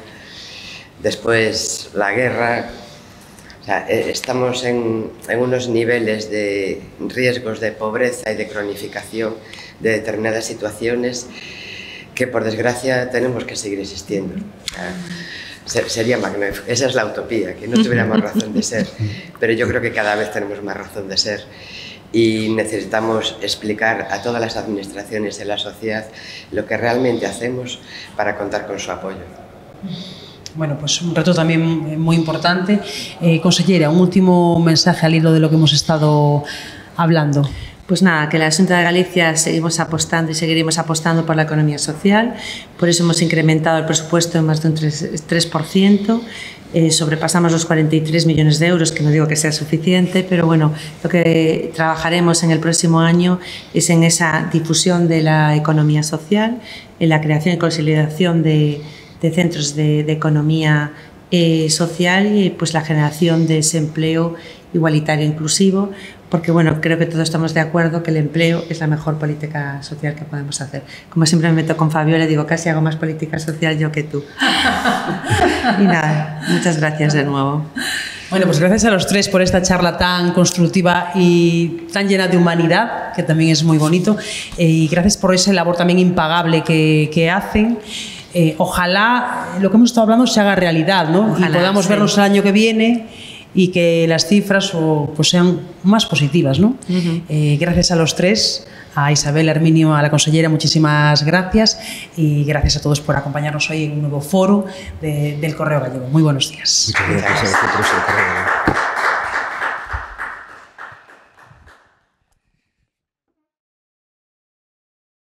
después la guerra. O sea, estamos en, en unos niveles de riesgos de pobreza y de cronificación de determinadas situaciones que, por desgracia, tenemos que seguir existiendo. O sea, sería magnífico. Esa es la utopía, que no tuviéramos razón de ser, pero yo creo que cada vez tenemos más razón de ser. Y necesitamos explicar a todas las administraciones de la sociedad lo que realmente hacemos para contar con su apoyo. Bueno, pues un reto también muy importante. Eh, consellera, un último mensaje al hilo de lo que hemos estado hablando. Pues nada, que la Xunta de Galicia seguimos apostando y seguiremos apostando por la economía social, por eso hemos incrementado el presupuesto en más de un tres por ciento, eh, sobrepasamos los cuarenta y tres millones de euros, que no digo que sea suficiente, pero bueno, lo que trabajaremos en el próximo año es en esa difusión de la economía social, en la creación y consolidación de, de centros de, de economía eh, social y pues la generación de ese empleo igualitario e inclusivo, porque bueno, creo que todos estamos de acuerdo que el empleo es la mejor política social que podemos hacer. Como siempre me meto con Fabiola, digo, casi hago más política social yo que tú. Y nada, muchas gracias de nuevo. Bueno, pues gracias a los tres por esta charla tan constructiva y tan llena de humanidad, que también es muy bonito, eh, y gracias por esa labor también impagable que, que hacen. Eh, ojalá lo que hemos estado hablando se haga realidad, ¿no? Ojalá, y podamos sí. vernos el año que viene y que las cifras o, pues sean más positivas, ¿no? Uh-huh. eh, gracias a los tres, a Isabel, a Herminio, a la consellera, muchísimas gracias y gracias a todos por acompañarnos hoy en un nuevo foro de, del Correo Gallego. Muy buenos días. Muchas gracias.